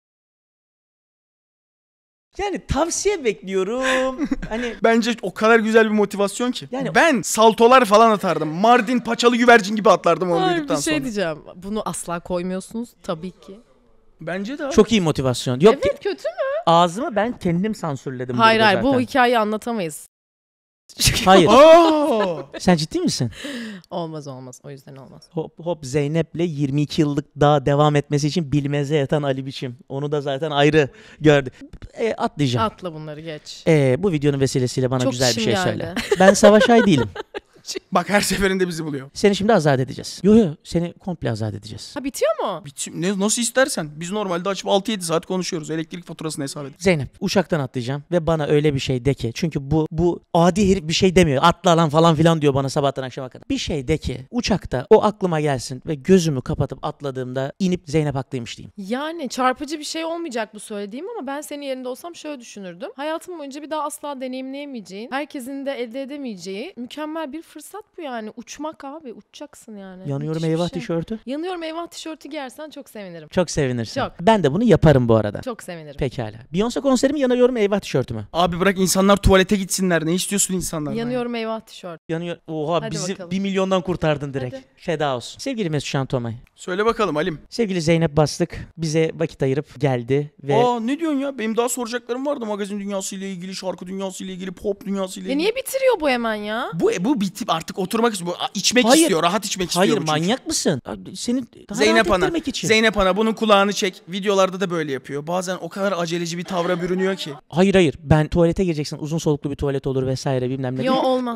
yani tavsiye bekliyorum. Hani Bence o kadar güzel bir motivasyon ki. Yani- Ben saltolar falan atardım. Mardin paçalı güvercin gibi atlardım onu Hayır, duyduktan bir şey sonra. diyeceğim. Bunu asla koymuyorsunuz tabii ki. Bence de abi. çok iyi motivasyon. Yok Evet kötü mü? ağzımı ben kendim sansürledim. Hayır burada hayır bu zaten. hikayeyi anlatamayız. Hayır. Aa! Sen ciddi misin? Olmaz o yüzden olmaz. Hop Zeynep'le 22 yıllık daha devam etmesi için bilmeze yatan Ali Biçim. Onu da zaten ayrı gördü. Atlayacağım. Atla bunları geç. Bu videonun vesilesiyle bana Çok güzel bir işim şey geldi. söyle. Ben Savaş Ay değilim. Bak her seferinde bizi buluyor. Seni şimdi azat edeceğiz. Yo seni komple azat edeceğiz. Ha bitiyor mu? Nasıl istersen. Biz normalde açıp 6-7 saat konuşuyoruz. Elektrik faturasını hesap edin. Zeynep uçaktan atlayacağım ve bana öyle bir şey de ki. Çünkü bu adi herif bir şey demiyor. Atla lan falan filan diyor bana sabahtan akşama kadar. Bir şey de ki uçakta o aklıma gelsin ve gözümü kapatıp atladığımda inip Zeynep haklıymış diyeyim. Yani çarpıcı bir şey olmayacak bu söylediğim ama ben senin yerinde olsam şöyle düşünürdüm. Hayatım boyunca bir daha asla deneyimleyemeyeceğin, herkesin de elde edemeyeceği mükemmel bir fırsat bu yani. Uçmak abi, uçacaksın yani. Yanıyorum Müthiş bir eyvah şey. tişörtü. Yanıyorum eyvah tişörtü giyersen çok sevinirim. Çok sevinirsin. Çok. Ben de bunu yaparım bu arada. Çok sevinirim. Pekala. Beyoncé konseri mi yanıyorum eyvah tişörtü mü? Abi bırak insanlar tuvalete gitsinler. Ne istiyorsun insanlardan? Yanıyorum eyvah tişört. Yanıyor. Oha Hadi bizi bakalım. 1 milyondan kurtardın direkt. Hadi. Feda olsun. Sevgili Mesut Şantomay. Söyle bakalım Halim. Sevgili Zeynep Bastık bize vakit ayırıp geldi ve Aa ne diyorsun ya? Benim daha soracaklarım vardı. Magazin dünyasıyla ilgili, şarkı dünyasıyla ilgili, pop dünyasıyla ilgili. Niye bitiriyor bu hemen ya? Bu tip artık oturmak istiyor. İçmek Hayır. istiyor. Rahat içmek istiyor. Hayır bu çocuk. manyak mısın? Seni daha Zeynep rahat Ana. ettirmek için. Zeynep Ana bunun kulağını çek. Videolarda da böyle yapıyor. Bazen o kadar aceleci bir tavra bürünüyor ki. Hayır. Ben tuvalete gireceksin. Uzun soluklu bir tuvalet olur vesaire bilmem ne. Yo olmaz.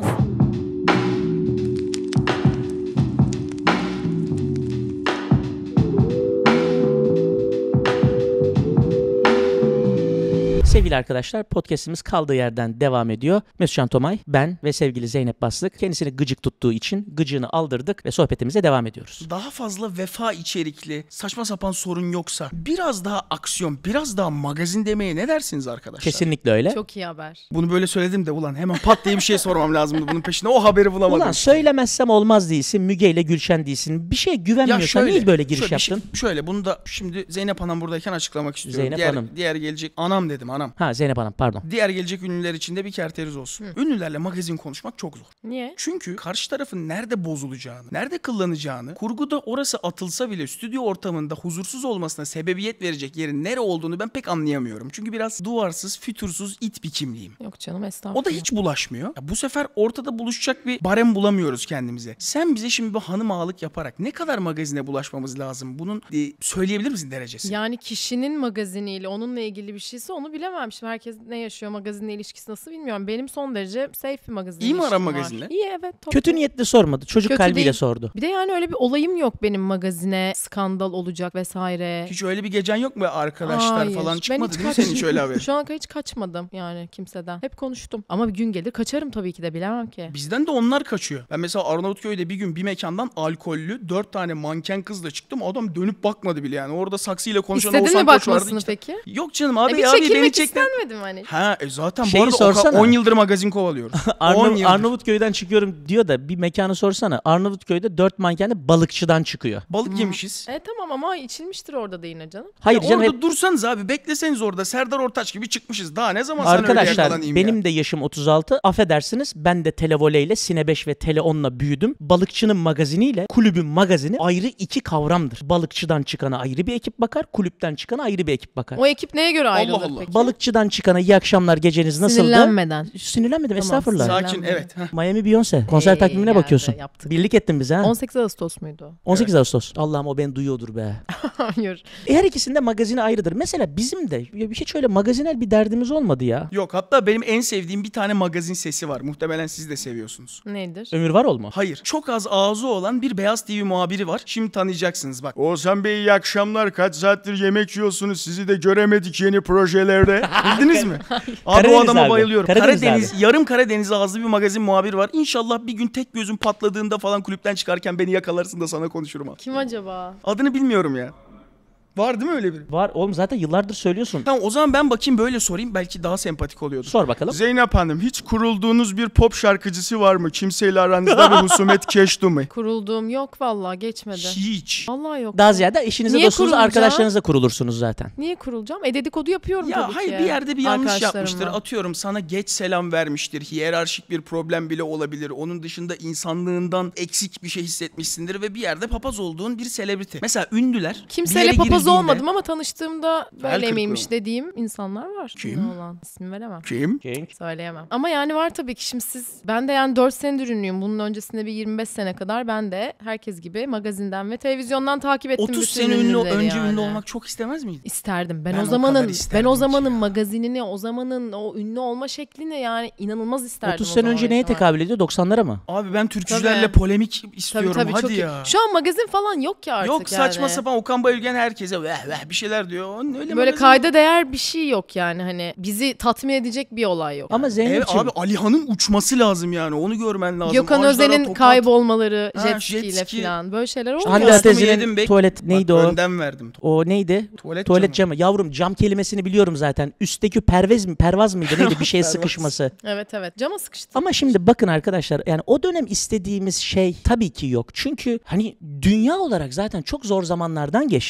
Sevgili arkadaşlar podcastimiz kaldığı yerden devam ediyor. Mesut Tomay, ben ve sevgili Zeynep Baslık kendisini gıcık tuttuğu için gıcığını aldırdık ve sohbetimize devam ediyoruz. Daha fazla vefa içerikli, saçma sapan sorun yoksa biraz daha aksiyon, biraz daha magazin demeye ne dersiniz arkadaşlar? Kesinlikle öyle. Çok iyi haber. Bunu böyle söyledim de ulan hemen pat diye bir şey sormam lazımdı bunun peşine. O haberi bulamadım. Ulan söylemezsem olmaz değilsin, Müge ile Gülşen değilsin. Bir şeye güvenmiyorsan niye böyle giriş şöyle yaptın? Şöyle bunu da şimdi Zeynep Hanım buradayken açıklamak istiyorum. Zeynep Hanım. Diğer gelecek anam dedim anam. Ha Zeynep Hanım pardon. Diğer gelecek ünlüler için de bir kerteriz olsun. Ünlülerle magazin konuşmak çok zor. Niye? Çünkü karşı tarafın nerede bozulacağını, nerede kullanacağını, kurguda orası atılsa bile stüdyo ortamında huzursuz olmasına sebebiyet verecek yerin nere olduğunu ben pek anlayamıyorum. Çünkü biraz duvarsız, fütursuz it bir kimliğim. Yok canım estağfurullah. O da hiç bulaşmıyor. Ya bu sefer ortada buluşacak bir barem bulamıyoruz kendimize. Sen bize şimdi bir hanım ağalık yaparak ne kadar magazine bulaşmamız lazım? Bunun söyleyebilir misin derecesi? Yani kişinin magaziniyle onunla ilgili bir şeyse onu bilemem. Şimdi herkes ne yaşıyor, magazinle ilişkisi nasıl bilmiyorum. Benim son derece safe bir magazin İyi mi ilişkim aran var. magazinle? İyi evet. Tabii. Kötü niyetli sormadı. Çocuk Kötü kalbiyle değil. sordu. Bir de yani öyle bir olayım yok benim magazine skandal olacak vesaire. Hiç öyle bir gecen yok mu arkadaşlar Hayır. falan Ben çıkmadı hiç değil mi senin hiç öyle haber? Şu ana kadar hiç kaçmadım yani kimseden. Hep konuştum. Ama bir gün gelir kaçarım tabii ki de bilemem ki. Bizden de onlar kaçıyor. Ben mesela Arnavutköy'de bir gün bir mekandan alkollü 4 tane manken kızla çıktım. Adam dönüp bakmadı bile yani. Orada saksıyla konuşan İstedin Oğuzhan mi Koç vardı. bakmasını peki? Yok canım abi Bir abi beni çekilmek çekti. istenmedim hani. Ha zaten Şeyi bu arada sorsana. 10 yıldır magazin kovalıyoruz. 10 yıldır. Arnavutköy'den çıkıyorum diyor da bir mekanı sorsana. Arnavutköy'de 4 manken de balıkçıdan çıkıyor. Balık yemişiz. Tamam ama içilmiştir orada da yine canım. Hayır Ya canım orada hep... dursanız abi bekleseniz orada Serdar Ortaç gibi çıkmışız. Daha ne zaman sen öyle Arkadaşlar yakalanayım benim ya? de yaşım 36. Affedersiniz ben de televoleyle Sine 5 ve Tele 10'la büyüdüm. Balıkçının magaziniyle kulübün magazini ayrı iki kavramdır. Balıkçıdan çıkana ayrı bir ekip bakar, kulüpten çıkana ayrı bir ekip bakar. O ekip neye göre ayrılır Allah Allah. peki? Balıkçıdan çıkana iyi akşamlar geceniz nasıldı? Sinirlenmeden. Sinirlenmedim Tamam, estağfurullah. Sakin evet. Miami Beyoncé konser takvimine geldi, bakıyorsun. yaptık. Birlik ettin bize ha. 18 Ağustos muydu? 18 Ağustos. Allah'ım o beni duyuyordur be. Hayır. Her ikisinde magazini ayrıdır. Mesela bizim de hiç öyle magazinel bir derdimiz olmadı ya. Yok hatta benim en sevdiğim bir tane magazin sesi var. Muhtemelen siz de seviyorsunuz. Nedir? Ömür Varol mu? Hayır. Çok az ağzı olan bir Beyaz TV muhabiri var. Şimdi tanıyacaksınız bak. Oğuzhan Bey iyi akşamlar. Kaç saattir yemek yiyorsunuz. Sizi de göremedik yeni projelerde. Bildiniz mi? Abi o Karadeniz adama abi. bayılıyorum. Karadeniz Yarım Karadeniz ağızlı bir magazin muhabiri var. İnşallah bir gün tek gözüm patladığında falan kulüpten çıkarken beni yakalarsın da sana konuşurum. Kim acaba? Adını bilmiyorum ya. Var değil mi öyle biri? Var oğlum zaten yıllardır söylüyorsun. Tamam o zaman ben bakayım böyle sorayım. Belki daha sempatik oluyordur. Sor bakalım. Zeynep Hanım hiç kurulduğunuz bir pop şarkıcısı var mı? Kimseyle aranızda bir husumet keştu mu? Kurulduğum yok vallahi geçmedi. Hiç. Vallahi yok. Daha ziyade eşinize Niye dostunuz kurulacağım? arkadaşlarınızla kurulursunuz zaten. Niye kurulacağım? Dedikodu yapıyorum Ya tabii hayır ki. bir yerde bir yanlış yapmıştır. Arkadaşlarımla. Atıyorum sana geç selam vermiştir. Hiyerarşik bir problem bile olabilir. Onun dışında insanlığından eksik bir şey hissetmişsindir ve bir yerde papaz olduğun bir selebriti. Mesela ünlüler bir Kimseyle yere papaz girildiğinde- olmadım ama tanıştığımda böyle kırıklığı miymiş mı? dediğim insanlar var. Kim? Ünlü olan. İsim veremem. Kim? Söyleyemem. Ama yani var tabii ki şimdi ben de yani 4 senedir ünlüyüm. Bunun öncesinde bir 25 sene kadar ben de herkes gibi magazinden ve televizyondan takip ettim 30 bütün sene ünlüleri önce yani. ünlü olmak çok istemez miydin? İsterdim. Ben Ben o o kadar zamanın isterdim ki ya. magazinini, o zamanın o ünlü olma şeklini yani inanılmaz isterdim. 30 o sene zaman önce neye yaşamak. tekabül ediyor? 90'lara mı? Abi ben türkücülerle Tabii. polemik Tabii istiyorum. tabii Hadi çok iyi. ya. Şu an magazin falan yok ki artık Yok saçma yani. sapan Okan Bayülgen herkese bir şeyler diyor. Onun öyle Böyle magazin- kayda değer bir şey yok yani hani bizi tatmin edecek bir olay yok. Ama Evet Zeynep'ciğim abi Alihan'ın uçması lazım yani. Onu görmen lazım. Gökhan Ajdara Özen'in tokat. kaybolmaları Ha, jet jet ski'yle ski. falan böyle şeyler olmuyor. Hande Tostu mu yedim Atez'in be? tuvalet neydi Bak, o? önden verdim. O neydi? Tuvalet camı. Yavrum cam kelimesini biliyorum zaten. Üstteki pervaz mıydı neydi bir şeye Pervaz. sıkışması. Evet evet cama sıkıştı. Ama şimdi bakın arkadaşlar yani o dönem istediğimiz şey tabii ki yok. Çünkü hani dünya olarak zaten çok zor zamanlardan geçtik. Evet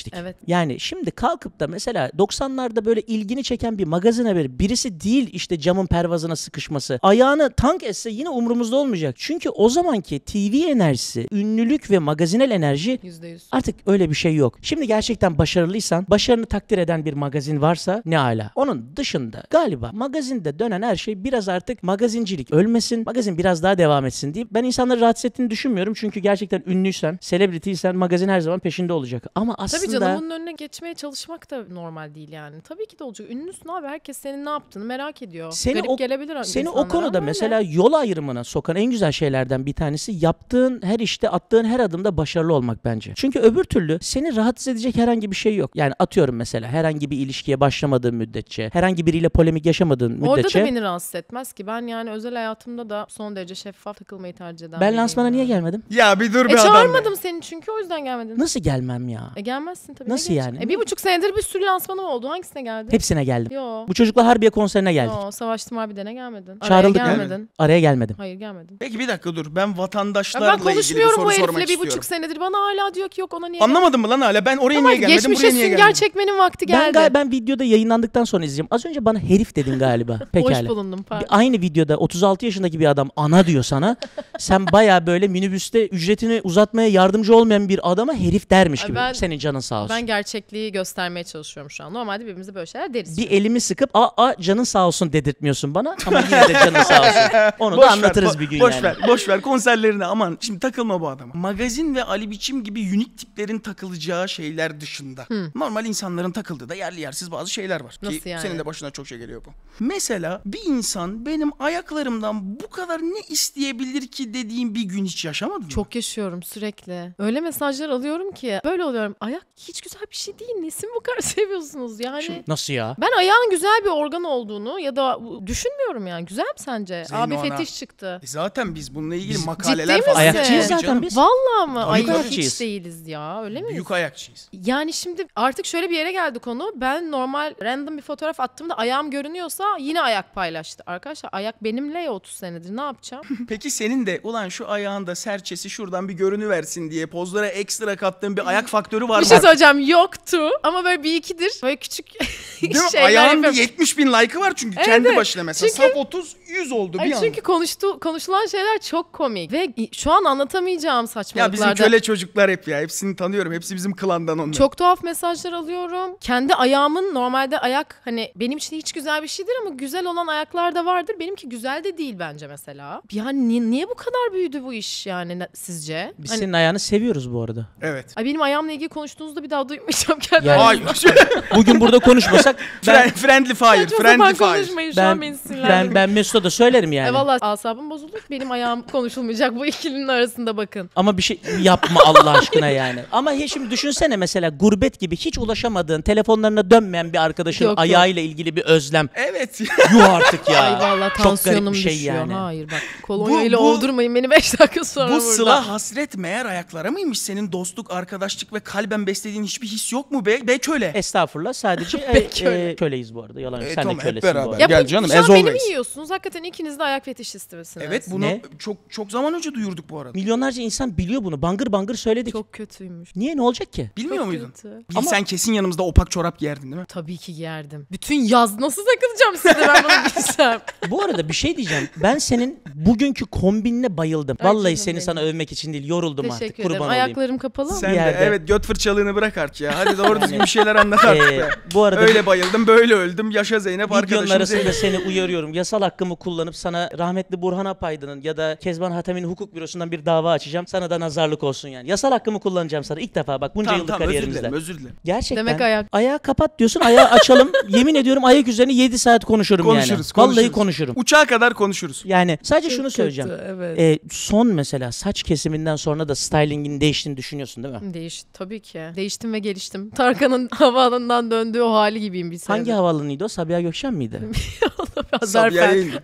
Yani şimdi kalkıp da mesela 90'larda böyle ilgini çeken bir magazin haberi birisi değil işte camın pervazına sıkışması. Ayağını tank etse yine umurumuzda olmayacak. Çünkü o zamanki TV enerjisi, ünlülük ve magazinel enerji %100. artık öyle bir şey yok. Şimdi gerçekten başarılıysan, başarını takdir eden bir magazin varsa ne ala. Onun dışında galiba magazinde dönen her şey biraz artık magazincilik ölmesin, magazin biraz daha devam etsin deyip ben insanları rahatsız ettiğini düşünmüyorum. Çünkü gerçekten ünlüysen, selebritysen magazin her zaman peşinde olacak. Ama aslında... Tabii canım, bunun önüne geçmeye çalışmak da normal değil yani. Tabii ki de olacak. Ünlüsün abi, herkes senin ne yaptığını merak ediyor. Garip gelebilir seni o insanlara konuda ama mesela yol ayrımına sokan en güzel şeylerden bir tanesi yaptığın her işte, attığın her adımda başarılı olmak bence. Çünkü öbür türlü seni rahatsız edecek herhangi bir şey yok. Yani atıyorum mesela herhangi bir ilişkiye başlamadığın müddetçe, herhangi biriyle polemik yaşamadığın müddetçe. Orada da beni rahatsız etmez ki. Ben yani özel hayatımda da son derece şeffaf takılmayı tercih eden Ben biriyim lansmana niye yani. gelmedim? Ya bir dur bir adam. Çağırmadım seni çünkü, o yüzden gelmedin. Nasıl gelmem ya? Gelmezsin tabii. Nasıl ne yani? geleceksin? 1,5 senedir bir sürü lansmanım oldu. Hangisine geldin? Hepsine geldim. Yo. Bu çocukla Harbiye konserine geldik. Yo, Savaştım abi dene gelmedin. Araya Çağrıldık mı? gelmedin. Araya gelmedim. Hayır gelmedin. Peki bir dakika dur. Ben Ya vatandaşlarla ben ilgili bir konuşmuyorum soru bu sormak herifle istiyorum. 1,5 senedir. Bana hala diyor ki yok ona niye Anlamadın mı lan hala? Ben oraya Ama niye gelmedim, geçmişe buraya niye sünger gelmedim? çekmenin vakti geldi. Ben videoda yayınlandıktan sonra izleyeceğim. Az önce bana herif dedin galiba. Pekala. Hoş bulundum pardon. Aynı videoda 36 yaşındaki bir adam ana diyor sana. Sen baya böyle minibüste ücretini uzatmaya yardımcı olmayan bir adama herif dermiş gibi. Senin canın sağ olsun. Ben gerçekliği göstermeye çalışıyorum şu an. Normalde birbirimize böyle şeyler deriz. Bir elimi sıkıp canın sağ olsun dedirtmiyorsun bana ama yine de canın sağ olsun. Onu Boş da ver, anlatırız bir gün boş yani. ver, boş ver konserlerine aman. Şimdi takılma bu adama. Magazin ve Ali Biçim gibi unik tiplerin takılacağı şeyler dışında. Normal insanların takıldığı da yerli yersiz bazı şeyler var. Nasıl Ki yani? senin de başına çok şey geliyor bu. Mesela bir insan benim ayaklarımdan bu kadar ne isteyebilir ki dediğim bir gün hiç yaşamadın mı? Çok yaşıyorum sürekli. Öyle mesajlar alıyorum ki böyle oluyorum. Ayak hiç güzel bir şey değil. Nesini bu kadar seviyorsunuz yani? Nasıl ya? Ben ayağın güzel bir organ olduğunu ya da düşünmüyorum yani. Güzel mi sence? Zeyno Abi ana. fetiş çıktı. Zaten biz bununla ilgili Biz makaleler ciddi falan misin? Ayakçıyız Tabii zaten canım. biz. Vallahi mı? Ay ayakçıyız. hiç değiliz ya. Öyle mi? Büyük ayakçıyız. Yani şimdi artık şöyle bir yere geldi konu. Ben normal random bir fotoğraf attığımda ayağım görünüyorsa yine ayak paylaştı. Arkadaşlar ayak benimle ya 30 senedir. Ne yapacağım? Peki senin de ulan şu ayağında serçesi şuradan bir görünüversin diye pozlara ekstra kattığın bir ayak faktörü var bir mı? şey söyleyeceğim. Yoktu. Ama böyle bir ikidir. Böyle küçük Değil mi? şeyler Ayağın bir yapıyorum. 70 bin like'ı var çünkü Evet, kendi evet. başına mesela. Çünkü- Saf 30 100 oldu bir Ay anda. çünkü konuşulan şeyler çok komik. Ve şu an anlatamayacağım Ya saçmalıklarda. bizim köle çocuklar hep ya. Hepsini tanıyorum. Hepsi bizim klandan onlar. Çok tuhaf mesajlar alıyorum. Kendi ayağımın normalde ayak hani benim için hiç güzel bir şeydir ama güzel olan ayaklar da vardır. Benimki güzel de değil bence mesela. Yani niye bu kadar büyüdü bu iş yani sizce? Biz Hani, senin ayağını seviyoruz bu arada. Evet. ay benim ayağımla ilgili konuştuğunuzda bir daha duymayacağım kendimi. Yani- Hayır. Bugün burada konuşmasak ben Friendly fire. Saçma Friendly sapan fire. konuşmayın şu an beni sinirlendirdiniz. ben Mesut'a da söylerim yani. Valla asabım bozuldu. Benim ayağım konuşulmayacak bu ikilinin arasında bakın. Ama bir şey yapma Allah aşkına yani. Ama şimdi düşünsene mesela gurbet gibi hiç ulaşamadığın, telefonlarına dönmeyen bir arkadaşın Yok, yok. ayağıyla ilgili bir özlem. Evet. Yuh artık ya. Ay vallahi Çok garip tansiyonum bir şey düşüyor. yani. Hayır bak kolonya ile Bu- ovdurmayın beni 5 dakika sonra Bu burada. sıla hasret meğer ayaklara mıymış? Senin dostluk, arkadaşlık ve kalben beslediğin hiçbir his yok mu be? Be köle. Estağfurullah sadece köle. köleyiz bu arada. Yalan yok. Sen tamam, de hep kölesin bu beraber. arada. Ya Gel bu, canım, şu as an beni mi always. yiyorsunuz? Hakikaten ikiniz de ayak fetişisti misiniz? Evet bunu Ne? çok zaman önce duyurduk bu arada. Milyonlarca insan biliyor bunu. Bangır bangır söyledik. Çok kötüymüş. Niye, ne olacak ki? Bilmiyor Çok muydun? kötü. Bilsen kesin yanımızda opak çorap giyerdin değil mi? Tabii ki giyerdim. Bütün yaz nasıl takılacağım size ben bunu bilsem. Bu arada bir şey diyeceğim. Ben senin bugünkü kombinine bayıldım. Ay Vallahi canım seni benim. sana övmek için değil, yoruldum artık. Teşekkür Kurban ederim. olayım. Ayaklarım kapalı mı? Sen de yerde. evet göt fırçalığını bırak artık ya. Hadi doğru düzgün bir şeyler anlat artık be. Bu arada Öyle bayıldım böyle öldüm. Yaşa Zeynep videonun arkadaşım arasında Zeynep. seni uyarıyorum. Yasal hakkımı kullanıp sana rahmetli Burhan Apaydın'ın ya da Kezban Hatemi'nin hukuk bürosundan bir dava açacağım. Sana da nazarlık olsun yani. Yasal hakkımı kullanacağım sana ilk defa bak bunca Tamam yıllık tamam özür kariyerimizde. dilerim özür dilerim. Gerçekten. Demek ayak. Ayağı kapat diyorsun, ayağı açalım. Yemin ediyorum ayak üzerine 7 saat konuşurum yani. Konuşuruz, Vallahi konuşuruz. konuşurum. Uçağa kadar konuşuruz. Yani sadece Çok şunu kötü, söyleyeceğim. evet. Son mesela saç kesiminden sonra da stylingin değiştiğini düşünüyorsun değil mi? Değişti tabii ki. Değiştim ve geliştim. Tarkan'ın havaalanından döndüğü o hali gibiyim bir senedir. Hangi havaalanıydı o? Sabiha Gökçen miydi? Sabiha Azerfen. değildi.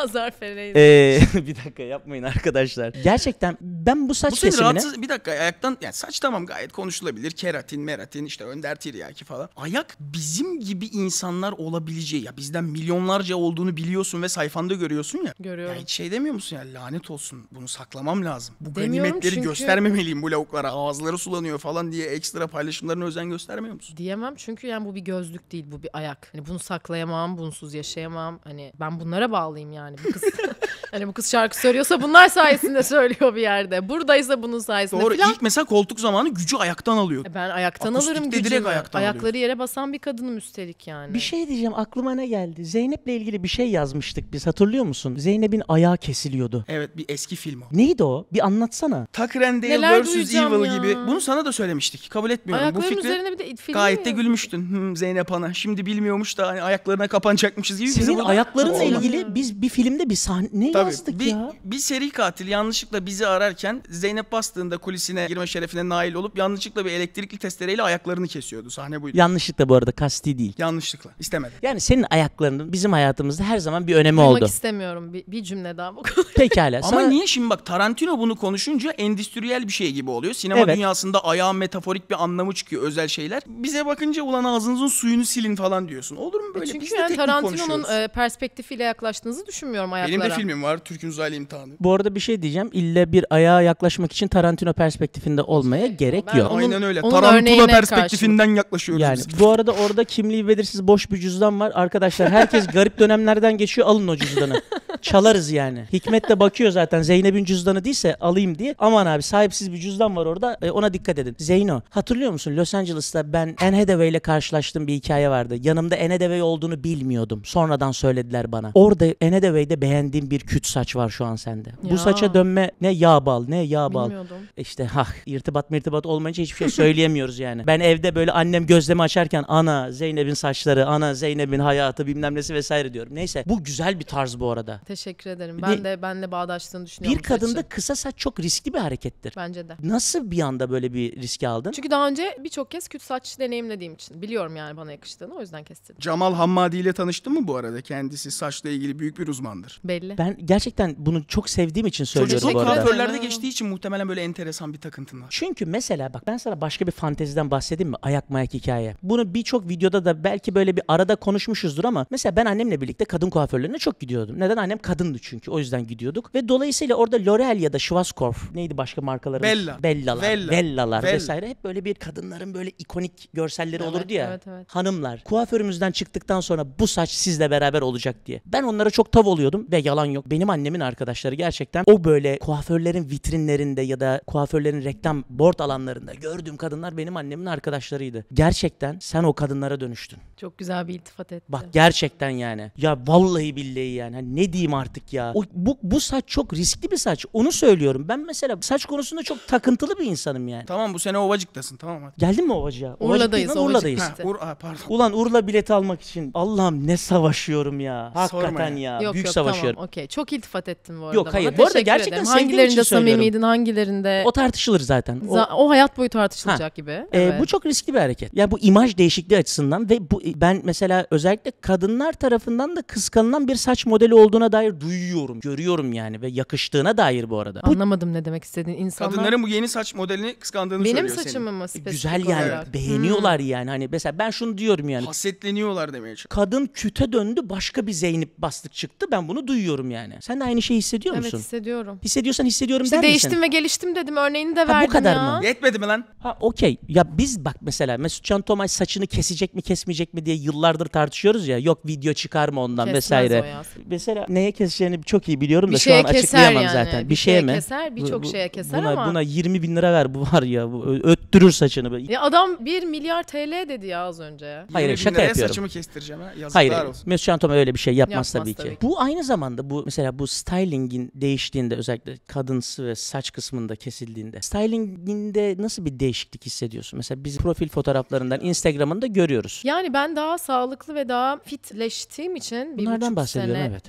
Hazar Ferreira. Bir dakika yapmayın arkadaşlar. Gerçekten ben bu saç Bu seni kesimine... rahatsız... Bir dakika, ayaktan... Yani saç tamam gayet konuşulabilir. Keratin, meratin, işte önder tiryaki falan. Ayak bizim gibi insanlar olabileceği. Ya bizden milyonlarca olduğunu biliyorsun ve sayfanda görüyorsun ya. Görüyorum. Ya hiç şey demiyor musun ya, lanet olsun bunu saklamam lazım. Bu Demiyorum ganimetleri çünkü- göstermemeliyim bu lavuklara. Ağızları sulanıyor falan diye ekstra paylaşımlarına özen göstermiyor musun? Diyemem çünkü yani bu bir gözlük değil, bu bir ayak. Hani bunu saklayamam, bunsuz yaşayamam. Hani ben bunlara bağlıyım yani. Bu kız hani bu kız şarkı söylüyorsa bunlar sayesinde söylüyor bir yerde. Buradaysa bunun sayesinde Doğru. falan. İlk mesela koltuk zamanı gücü ayaktan alıyor. Ben ayaktan Akustikte alırım direkt gücümü. ayaktan Ayakları yere basan bir kadınım üstelik yani. Bir şey diyeceğim, aklıma ne geldi? Zeynep'le ilgili bir şey yazmıştık biz, hatırlıyor musun? Zeynep'in ayağı kesiliyordu. Evet, bir eski film o. Neydi o? Bir anlatsana. Tucker and Dale Neler vs. duyacağım Evil ya. gibi. Bunu sana da söylemiştik. Kabul etmiyorum. Bu Ayaklarım fikri üzerine bir de film gayet de mi? gülmüştün. Zeynep Ana. Şimdi bilmiyormuş da hani ayaklarına kapanacakmışız gibi. Sizin bizi ayaklarınla Tabii. ilgili biz bir filmde bir sahne Tabii. yazdık Bir, ya. bir seri katil yanlışlıkla bizi ararken Zeynep bastığında kulisine girme şerefine nail olup yanlışlıkla bir elektrikli testereyle ayaklarını kesiyordu. Sahne buydu. Yanlışlıkla bu arada, kasti değil. Yanlışlıkla. İstemedi. Yani senin ayaklarının bizim hayatımızda her zaman bir önemi Duymak oldu. istemiyorum. Bir cümle daha bu kadar. Pekala. Ama sana- niye şimdi bak, Tarantino bunu konuşunca endüstriyel bir şey gibi oluyor. Sinema Evet. dünyasında ayağın metaforik bir anlamı çıkıyor, özel şeyler. Bize bakınca ulan ağzınızın suyunu silin falan diyorsun. Olur mu böyle? Biz Çünkü de yani teknik Tarantino'nun konuşuyoruz. perspektifiyle yaklaştığınızı düşünmüyorum ayaklara. Benim de filmim var, Türk'ün Uzaylı İmtihanı. Bu arada bir şey diyeceğim. İlle bir ayağa yaklaşmak için Tarantino perspektifinde olmaya gerek Ben yok. onun- Aynen öyle. onun Tarantula örneğine perspektifinden yaklaşıyoruz Yani biz. bu arada orada kimliği belirsiz boş bir cüzdan var. Arkadaşlar herkes garip dönemlerden geçiyor. Alın o cüzdanı. Çalarız yani. Hikmet de bakıyor zaten. Zeynep'in cüzdanı değilse alayım diye. Aman abi, sahipsiz bir cüzdan var orada. Ona dikkat edin. Zeyno, hatırlıyor musun? Los Angeles'ta ben Anne Hathaway ile karşılaştığım bir hikaye vardı. Yanımda Anne Hathaway olduğunu bilmiyordum. Sonradan söylediler bana. Orada Anne Hathaway'de beğendiğim bir küt saç var şu an sende. Bu Ya. saça dönme ne yağ bal, ne yağ bal. Bilmiyordum. İşte irtibat olmayınca hiçbir şey söyleyemiyoruz yani. Ben evde böyle annem gözlemi açarken ana Zeynep'in saçları, ana Zeynep'in hayatı bilmem nesi vesaire diyorum. Neyse, bu güzel bir tarz bu arada. Teşekkür ederim. Bir- Ben de bağdaştığını düşünüyorum. Bir kadında saçın. kısa saç çok riskli bir harekettir. Bence de. Nasıl bir anda böyle bir riski aldın? Çünkü daha önce birçok kez küt saç deneyimlediğim için. Biliyorum yani bana yakıştığını, o yüzden kestirdim. Cemal Hammadi ile tanıştın mı bu arada? Kendisi saçla ilgili büyük bir uzmandır. Belli. Ben gerçekten bunu çok sevdiğim için söylüyorum Çocukluk bu arada. Teşekkür kuaförlerde ederim. geçtiği için muhtemelen böyle enteresan bir takıntın var. Çünkü mesela bak, ben sana başka bir fanteziden bahsedeyim mi? Ayak mayak hikaye. Bunu birçok videoda da belki böyle bir arada konuşmuşuzdur ama mesela ben annemle birlikte kadın kuaförlerine çok gidiyordum. Neden? Annem kadındı çünkü. O yüzden gidiyorduk. Ve dolayısıyla orada L'Oreal ya da Schwarzkopf, neydi başka markaların? Bella. Bellalar. Vella. Bellalar Vella. vesaire. Hep böyle bir kadınların böyle ikonik görselleri Evet, olurdu ya. evet. Hanımlar, kuaförümüzden çıktıktan sonra bu saç sizle beraber olacak diye. Ben onlara çok tav oluyordum ve yalan yok. Benim annemin arkadaşları gerçekten o böyle kuaförlerin vitrinlerinde ya da kuaförlerin reklam board alanlarında gördüğüm kadınlar benim annemin arkadaşlarıydı. Gerçekten sen o kadınlara dönüştün. Çok güzel bir iltifat etti. Bak gerçekten yani. Ya vallahi billahi yani. Hani ne diyeyim artık ya. Bu saç çok riskli bir saç. Onu söylüyorum. Ben mesela saç konusunda çok takıntılı bir insanım yani. Tamam, bu sene Ovacık'tasın, tamam hadi. Geldin mi Ovacık'a? Urla'dayız, değil lan, Ovacık. Urla'dayız. İşte. Pardon. Ulan Urla bileti almak için Allah'ım ne savaşıyorum ya. Hakikaten ya. ya. Yok Büyük yok savaşıyorum. tamam okey. Çok iltifat ettin bu arada. Yok, bana. hayır. Bu arada Teşekkür gerçekten ederim. sevdiğim için Hangilerinde söylüyorum. samimiydin, hangilerinde... O tartışılır zaten. O hayat boyu tartışılacak gibi. Evet. Bu çok riskli bir hareket. Yani bu imaj değişikliği açısından ve ben mesela özellikle kadınlar tarafından da kıskanılan bir saç modeli olduğuna dair duyuyorum, görüyorum yani ve yakıştığına dair bu arada. Bu Anlamadım ne demek istediğin. İnsanlar Kadınların bu yeni saç modelini kıskandığını benim söylüyor saçımı mı spesifik güzel yani. olarak? Beğeniyorlar yani. Hani mesela ben şunu diyorum yani. Hasetleniyorlar demeye çalışıyor. Kadın küte döndü, başka bir Zeynep Bastık çıktı. Ben bunu duyuyorum yani. Sen de aynı şeyi hissediyor Evet musun? hissediyorum. Hissediyorsan hissediyorum İşte der misin? değiştim ve geliştim dedim. Örneğini de bu verdim kadar ya. mı? Yetmedi mi lan? Ha okey. Ya biz bak mesela Mesutcan Tomay saçını kesecek mi kesmeyecek mi diye yıllardır tartışıyoruz ya. Yok video çıkar mı ondan Kesmez vesaire. o ya. Mesela neye keseceğini çok iyi biliyorum da Bir şu şeye an keser açıklayamam yani. zaten. Bir şeye şeye mi? keser, birçok şeye keser buna, ama- Buna 20 bin lira ver bu var ya. Bu öttürür saçını. Böyle. Ya adam 1 milyar TL dedi ya az önce ya. Hayır, 20 bin şaka liraya yapıyorum. saçımı kestireceğim ha. Yazıklar Hayır, olsun. Mesutcan Tomay öyle bir şey yapmaz, Yapmaz tabii ki. tabii ki. Bu aynı zamanda bu mesela bu stylingin değiştiğinde, özellikle kadınsı ve saç kısmında kesildiğinde stylinginde nasıl bir değişiklik hissediyorsun? Mesela biz profil fotoğraflarından Instagram'ında görüyoruz. Yani ben daha sağlıklı ve daha fitleştiğim için Bunlardan 1,5 bahsediyorum, sene evet. içinde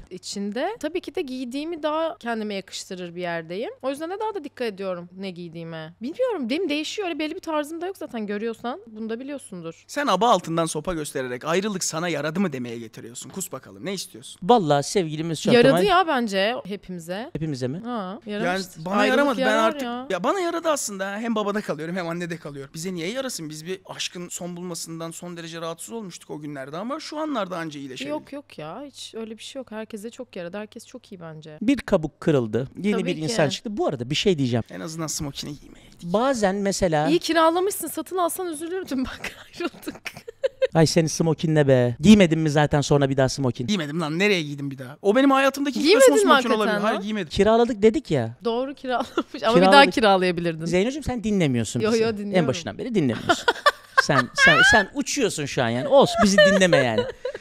içinde tabii ki de giydiğimi daha kendime yakıştırır bir yerdeyim. O yüzden de daha da dikkat ediyorum ne giydiğime. Bilmiyorum, benim değişiyor. Öyle belli bir tarzım da yok zaten, görüyorsan. Bunu da biliyorsundur. Sen aba altından sopa göstererek ayrılık sana yaradı mı demeye getiriyorsun. Kus bakalım, ne istiyorsun? Vallahi sevgilimiz Can Yaradı Tomay. ya bence hepimize. Hepimize mi? Ha, Yani yaramıştır. bana Ayrılık yaramadı. Ben yarar artık ya. ya bana yaradı aslında. Hem babada kalıyorum hem annede kalıyorum. Bize niye yarasın? Biz bir aşkın son bulmasından son derece rahatsız olmuştuk o günlerde ama şu anlarda anca iyileşebildik. Yok ya, hiç öyle bir şey yok. Herkese çok yaradı. Herkes çok iyi bence. Bir kabuk kırıldı. Yeni Tabii bir ki. insan çıktı. Bu arada bir şey diyeceğim. En azından smokini giymeyeydik. Bazen mesela... İyi kiralamışsın. Satın alsan üzülürdüm, bak ayrıldık. Ay senin smokin ne be? Giymedin mi zaten sonra bir daha smokin? Giymedim lan, nereye giydim bir daha? O benim hayatımdaki ilk Giymedin ve son mi smokin hakikaten olabilir. lan? Hayır, giymedim. Kiraladık dedik ya. Doğru, kiralamış ama bir daha Kiraladık. kiralayabilirdin. Zeynocuğum sen dinlemiyorsun Yo, bizi. yo, dinliyorum. En başından beri dinlemiyorsun. sen uçuyorsun şu an yani. Olsun, bizi dinleme yani.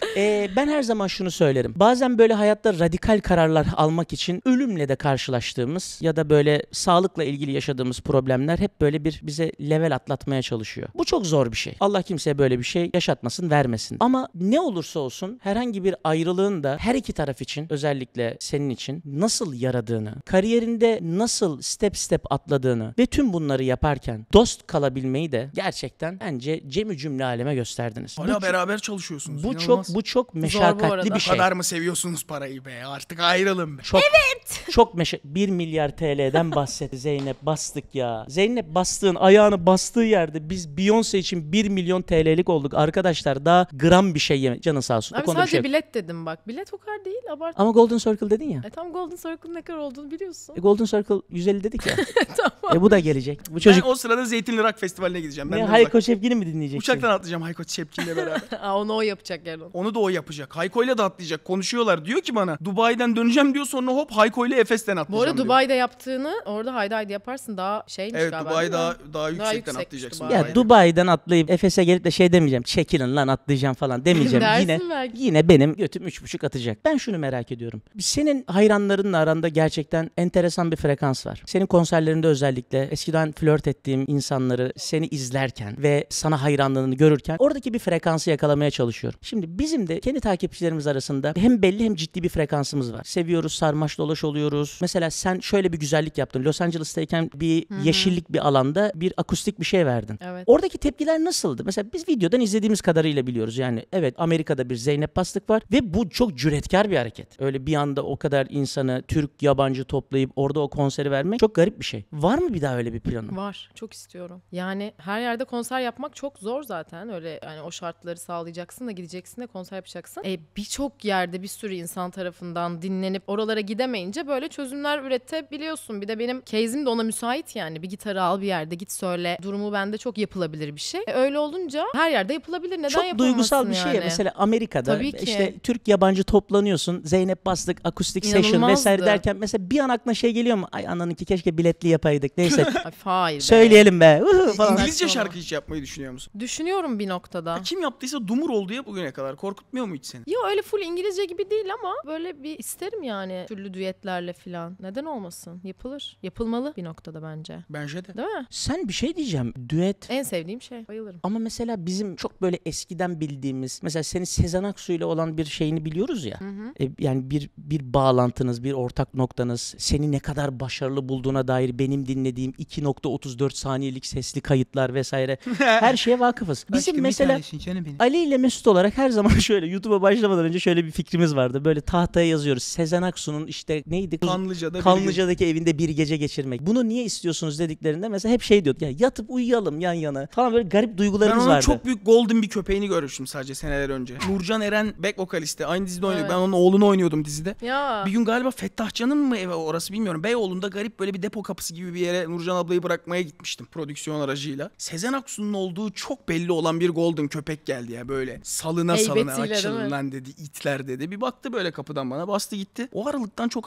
Ben her zaman şunu söylerim. Bazen böyle hayatta radikal kararlar almak için ölümle de karşılaştığımız ya da böyle sağlıkla ilgili yaşadığımız problemler hep böyle bir bize level atlatmaya çalışıyor. Bu çok zor bir şey. Allah kimseye böyle bir şey yaşatmasın, vermesin. Ama ne olursa olsun herhangi bir ayrılığın da her iki taraf için, özellikle senin için nasıl yaradığını, kariyerinde nasıl step step atladığını ve tüm bunları yaparken dost kalabilmeyi de gerçekten bence cemü cümle aleme gösterdiniz. Hala beraber çalışıyorsunuz. Bu İnanılmaz. çok meşakkatli arada. bir Bu şey. kadar mı seviyorsunuz parayı be? Artık ayrılın be. Çok 1 milyar TL'den bahsetti Zeynep, bastık ya. Zeynep bastığın, ayağını bastığı yerde biz Beyoncé için 1 milyon TL'lik olduk. Arkadaşlar daha gram bir şey yeme. Canın sağ olsun. O Abi konuda bir sadece şey yok. bilet dedim bak. Bilet o kadar değil, abart. Ama Golden Circle dedin ya. Tam Golden Circle'ın ne kadar olduğunu biliyorsun. Golden Circle 150 dedik ya. Tamam. Bu da gelecek. Bu çocuk Ben o sırada Zeytinli Rock Festivali'ne gideceğim. Ben ne de Hayko Cepkin'i mi dinleyeceksin? uçaktan atlayacağım Hayko Çepkin'le beraber. Onu o yapacak yani. Onu da o yapacak. Hayko'yla da atlayacak. Konuşuyorlar. Diyor ki bana Dubai'den döneceğim diyor, sonra hop Hayko'yla Efes'ten atlayacağım Bu arada diyor. Dubai'de yaptığını orada haydi haydi yaparsın, daha şeymiş Evet, galiba. Dubai değil mi? daha yüksekten yüksekmiş atlayacaksın. Dubai. Ya Dubai'den atlayıp Efes'e gelip de şey demeyeceğim. Çekilin lan atlayacağım falan demeyeceğim. Dersin belki. Yine benim götüm 3,5 atacak. Ben şunu merak ediyorum. Senin hayranlarınla aranda gerçekten enteresan bir frekans var. Senin konserlerinde özellikle eskiden flört ettiğim insanları seni izlerken ve sana hayranlığını görürken oradaki bir frekansı yakalamaya çalışıyorum. Şimdi bizim de kendi takipçilerimiz arasında hem belli hem ciddi bir frekansımız var. Seviyoruz, sarmaş dolaş oluyoruz. Mesela sen şöyle bir güzellik yaptın. Los Angeles'tayken bir yeşillik bir alanda bir akustik bir şey verdin. Evet. Oradaki tepkiler nasıldı? Mesela biz videodan izlediğimiz kadarıyla biliyoruz. Yani evet, Amerika'da bir Zeynep Bastık var ve bu çok cüretkar bir hareket. Öyle bir anda o kadar insanı, Türk, yabancı toplayıp orada o konseri vermek çok garip bir şey. Var mı bir daha öyle bir planın? Var. Çok istiyorum. Yani her yerde konser yapmak çok zor zaten. Öyle yani o şartları sağlayacaksın da gideceksin de konser yapacaksın. Birçok yerde bir sürü insan tarafından dinlenip oralara gidemeyince böyle çözümler üretebiliyorsun. Bir de benim case'im de ona müsait yani. Bir gitarı al, bir yerde git söyle. Durumu bende çok yapılabilir bir şey. Öyle olunca her yerde yapılabilir. Neden Çok yapılmasın duygusal bir şey ya. yani? Mesela Amerika'da Tabii ki. işte Türk yabancı toplanıyorsun. Zeynep Bastık, akustik session İnanılmazdı. vesaire derken mesela bir an aklına şey geliyor mu? Ay ananınki keşke biletli yapaydık. Neyse Ay, hayır be. söyleyelim be. Falan. İngilizce Saçmalama. şarkı hiç yapmayı düşünüyor musun? Düşünüyorum bir noktada. Kim yaptıysa dumur oldu ya bugüne kadar. Korkutmuyor mu hiç seni? Yo, öyle full İngilizce gibi değil ama böyle bir isterim yani, türlü düetlerle falan. Neden olmasın? Yapılır. Yapılmalı bir noktada bence. Bence de. Değil mi? Sen bir şey diyeceğim. Düet. En sevdiğim şey. Bayılırım. Ama mesela bizim çok böyle eskiden bildiğimiz, mesela senin Sezen Aksu ile olan bir şeyini biliyoruz ya. Yani bir bağlantınız, bir ortak noktanız, seni ne kadar başarılı bulduğuna dair benim dinlediğim 2.34 saniyelik sesli kayıtlar vesaire. Her şeye vakıfız. Bizim mesela Ali ile Mesut olarak her zaman şöyle YouTube'a başlamadan önce şöyle bir fikrimiz vardı. Böyle tahtaya yazıyoruz. Sezen Aksu'nun işte neydi? Kanlıca'daki evinde bir gece geçirmek. Bunu niye istiyorsunuz dediklerinde mesela hep şey diyorduk. Ya yatıp uyuyalım yan yana falan, böyle garip Ben duygularımız onun vardı. çok büyük golden bir köpeğini görmüştüm sadece seneler önce. Nurcan Eren back vokalisti. Aynı dizide oynuyor. Evet. Ben onun oğlunu oynuyordum dizide. Ya. Bir gün galiba Fettah Can'ın mı evi orası bilmiyorum. Beyoğlu'nda garip böyle bir depo kapısı gibi bir yere Nurcan ablayı bırakmaya gitmiştim prodüksiyon aracıyla. Sezen Aksu'nun olduğu çok belli olan bir golden köpek geldi ya böyle. Salına Heybetiyle, değil açılın mi? lan dedi. İtler dedi. Bir baktı böyle kapıdan bana, bastı gitti. O aralıktan çok az görmüştüm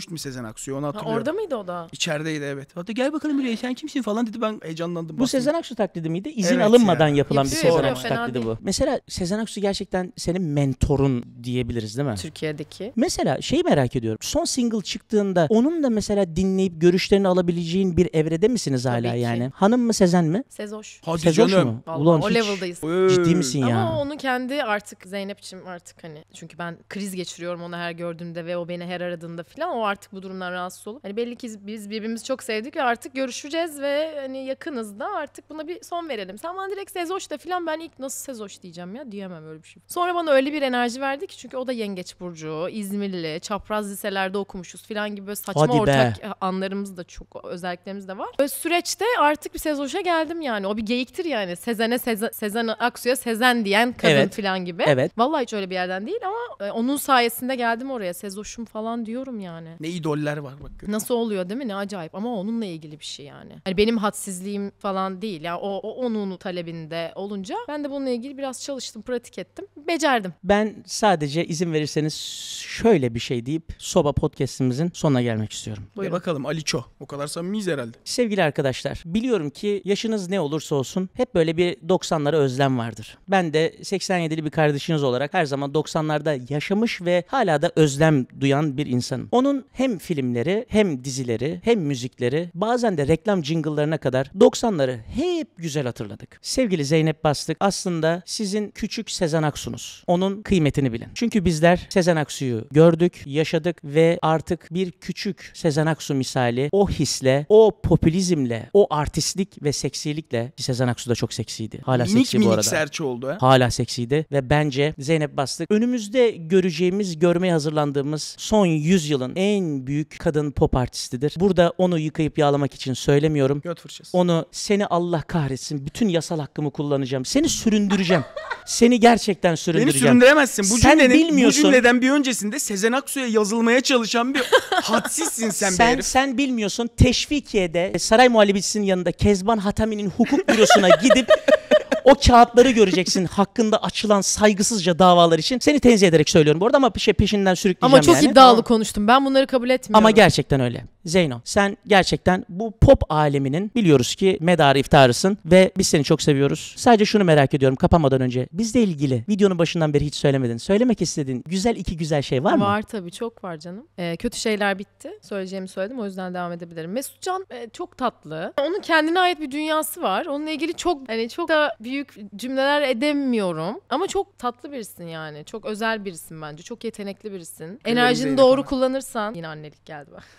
konuştum Sezen Aksu'yu, onu hatırlıyorum. Orada mıydı o da? İçerideydi evet. Hatta gel bakalım buraya sen kimsin falan dedi, ben heyecanlandım. Bu bastım. Sezen Aksu taklidi miydi? İzin Evet alınmadan ya. yapılan bir Yapıyor, Sezen yapıyor, Aksu fena taklidi değil. bu. Mesela Sezen Aksu gerçekten senin mentorun diyebiliriz değil mi? Türkiye'deki. Mesela şeyi merak ediyorum. Son single çıktığında onun da mesela dinleyip görüşlerini alabileceğin bir evrede misiniz hala Tabii ki. yani? Hanım mı Sezen mi? Sezoş. Hadi Sezoş canım. mu? Vallahi Ulan o hiç level'dayız. ciddi misin ya? Ama onu kendi artık Zeynep'ciğim artık hani çünkü ben kriz geçiriyorum onu her gördüğümde ve o beni her aradığında falan o artık bu durumdan rahatsız olup hani belli ki biz birbirimizi çok sevdik ve artık görüşeceğiz ve hani yakınız da artık buna bir son verelim. Sen bana direkt Sezoş da falan ben ilk nasıl Sezoş diyeceğim ya diyemem öyle bir şey. Sonra bana öyle bir enerji verdi ki çünkü o da Yengeç Burcu, İzmirli, çapraz liselerde okumuşuz falan gibi böyle saçma Hadi be. ortak anlarımız da çok özelliklerimiz de var. Böyle süreçte artık bir Sezoş'a geldim yani. O bir geyiktir yani. Sezen Aksu'ya Sezen diyen kadın Evet. falan gibi. Evet. Vallahi hiç öyle bir yerden değil ama onun sayesinde geldim oraya. Sezoş'um falan diyorum yani. Ne idoller var bak. Nasıl oluyor değil mi? Ne acayip ama onunla ilgili bir şey yani. Hani benim hadsizliğim falan değil. Yani o onun talebinde olunca ben de bununla ilgili biraz çalıştım, pratik ettim. Becerdim. Ben sadece izin verirseniz şöyle bir şey deyip Soba Podcast'imizin sonuna gelmek istiyorum. Buyurun. Bakalım Aliço. O kadar samimiyiz herhalde. Sevgili arkadaşlar, biliyorum ki yaşınız ne olursa olsun hep böyle bir 90'lara özlem vardır. Ben de 87'li bir kardeşiniz olarak her zaman 90'larda yaşamış ve hala da özlem duyan bir insanım. Onun hem filmleri, hem dizileri, hem müzikleri, bazen de reklam jingle'larına kadar 90'ları hep güzel hatırladık. Sevgili Zeynep Bastık aslında sizin küçük Sezen Aksu'nuz. Onun kıymetini bilin. Çünkü bizler Sezen Aksu'yu gördük, yaşadık ve artık bir küçük Sezen Aksu misali o hisle, o popülizmle, o artistlik ve seksilikle, ki Sezen Aksu da çok seksiydi. Hala Minik seksi bu minik arada. serçe oldu ha. Hala seksiydi ve bence Zeynep Bastık önümüzde göreceğimiz, görmeye hazırlandığımız son 100 yılın en büyük kadın pop artistidir. Burada onu yıkayıp yağlamak için söylemiyorum. Göt fırçası. Onu seni Allah kahretsin bütün yasal hakkımı kullanacağım. Seni süründüreceğim. Seni gerçekten Beni süründüreceğim. süründüremezsin. Bu Sen cümlenin, bilmiyorsun. bu cümleden bir öncesinde Sezen Aksu'ya yazılmaya çalışan bir hadsizsin sen be herif. Sen bilmiyorsun. Teşvikiye'de saray muhallebisinin yanında Kezban Hatami'nin hukuk bürosuna gidip o kağıtları göreceksin hakkında açılan saygısızca davalar için. Seni tenzih ederek söylüyorum bu arada ama peşinden sürükleyeceğim Ama çok yani. iddialı konuştum. Ben bunları kabul etmiyorum. Ama gerçekten öyle. Zeyno sen gerçekten bu pop aleminin biliyoruz ki medarı iftarısın ve biz seni çok seviyoruz. Sadece şunu merak ediyorum kapamadan önce. Bizle ilgili videonun başından beri hiç söylemedin. Söylemek istediğin iki güzel şey var mı? Var tabii çok var canım. Kötü şeyler bitti. Söyleyeceğimi söyledim o yüzden devam edebilirim. Mesutcan çok tatlı. Onun kendine ait bir dünyası var. Onunla ilgili çok da büyük cümleler edemiyorum. Ama çok tatlı birisin yani. Çok özel birisin bence. Çok yetenekli birisin. Enerjini Zeynep doğru Hanım. kullanırsan yine annelik geldi bak.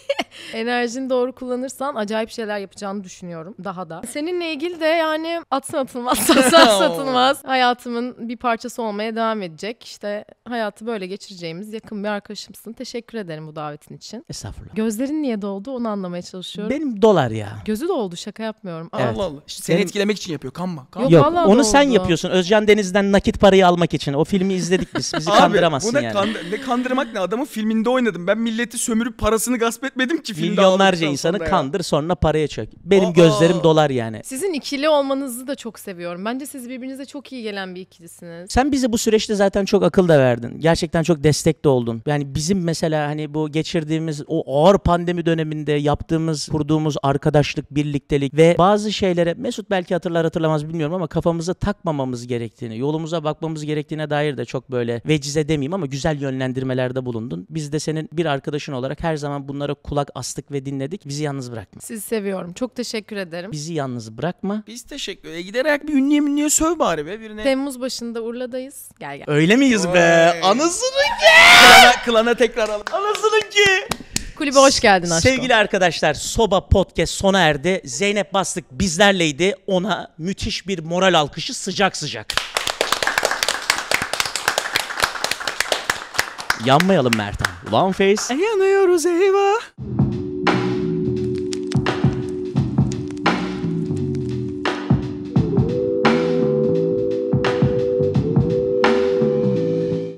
Enerjini doğru kullanırsan acayip şeyler yapacağını düşünüyorum daha da. Seninle ilgili de yani atsın atılmaz, satsan satılmaz. Hayatımın bir parçası olmaya devam edecek. İşte hayatı böyle geçireceğimiz yakın bir arkadaşımsın. Teşekkür ederim bu davetin için. Estağfurullah. Gözlerin niye doldu onu anlamaya çalışıyorum. Benim dolar ya. Gözü doldu şaka yapmıyorum. Aa, Evet. Allah Allah. İşte seni Benim- etkilemek için yapıyor. Kanma. Kanma. Yok, Yok vallahi onu sen doldu. yapıyorsun. Özcan Deniz'den nakit parayı almak için. O filmi izledik biz. Bizi kandıramazsın bu ne yani. ne kandırmak ne? Adamın filminde oynadım. Ben milleti sömürüp parasını gasp etmedim ki filmde. Milyonlarca aldıktan insanı sonra ya. kandır sonra paraya çök. Benim Aa. gözlerim dolar yani. Sizin ikili olmanızı da çok seviyorum. Bence siz birbirinize çok iyi gelen bir ikilisiniz. Sen bize bu süreçte zaten çok akıl da verdin. Gerçekten çok destek de oldun. Yani bizim mesela hani bu geçirdiğimiz o ağır pandemi döneminde yaptığımız, kurduğumuz arkadaşlık, birliktelik ve bazı şeylere Mesut belki hatırlar hatırlamaz bilmiyorum ama kafamızı takmamamız gerektiğini, yolumuza bakmamız gerektiğine dair de çok böyle vecize demeyeyim ama güzel yönlendirmelerde bulundun. Biz de senin bir arkadaşın olarak her zaman bunlara kulak astık ve dinledik. Bizi yalnız bırakma. Sizi seviyorum. Çok teşekkür ederim. Bizi yalnız bırakma. Biz teşekkür ederiz. Giderek bir ünlüye söv bari be birine. Temmuz başında Urla'dayız. Gel. Öyle miyiz Oy. be? Anasını Klana tekrar alalım. Anasının ki. Kulübe hoş geldin aşkım. Sevgili arkadaşlar Soba Podcast sona erdi. Zeynep Bastık bizlerleydi. Ona müthiş bir moral alkışı sıcak sıcak. Yanmayalım Mertan. Ulan face. Yanıyoruz eyvah.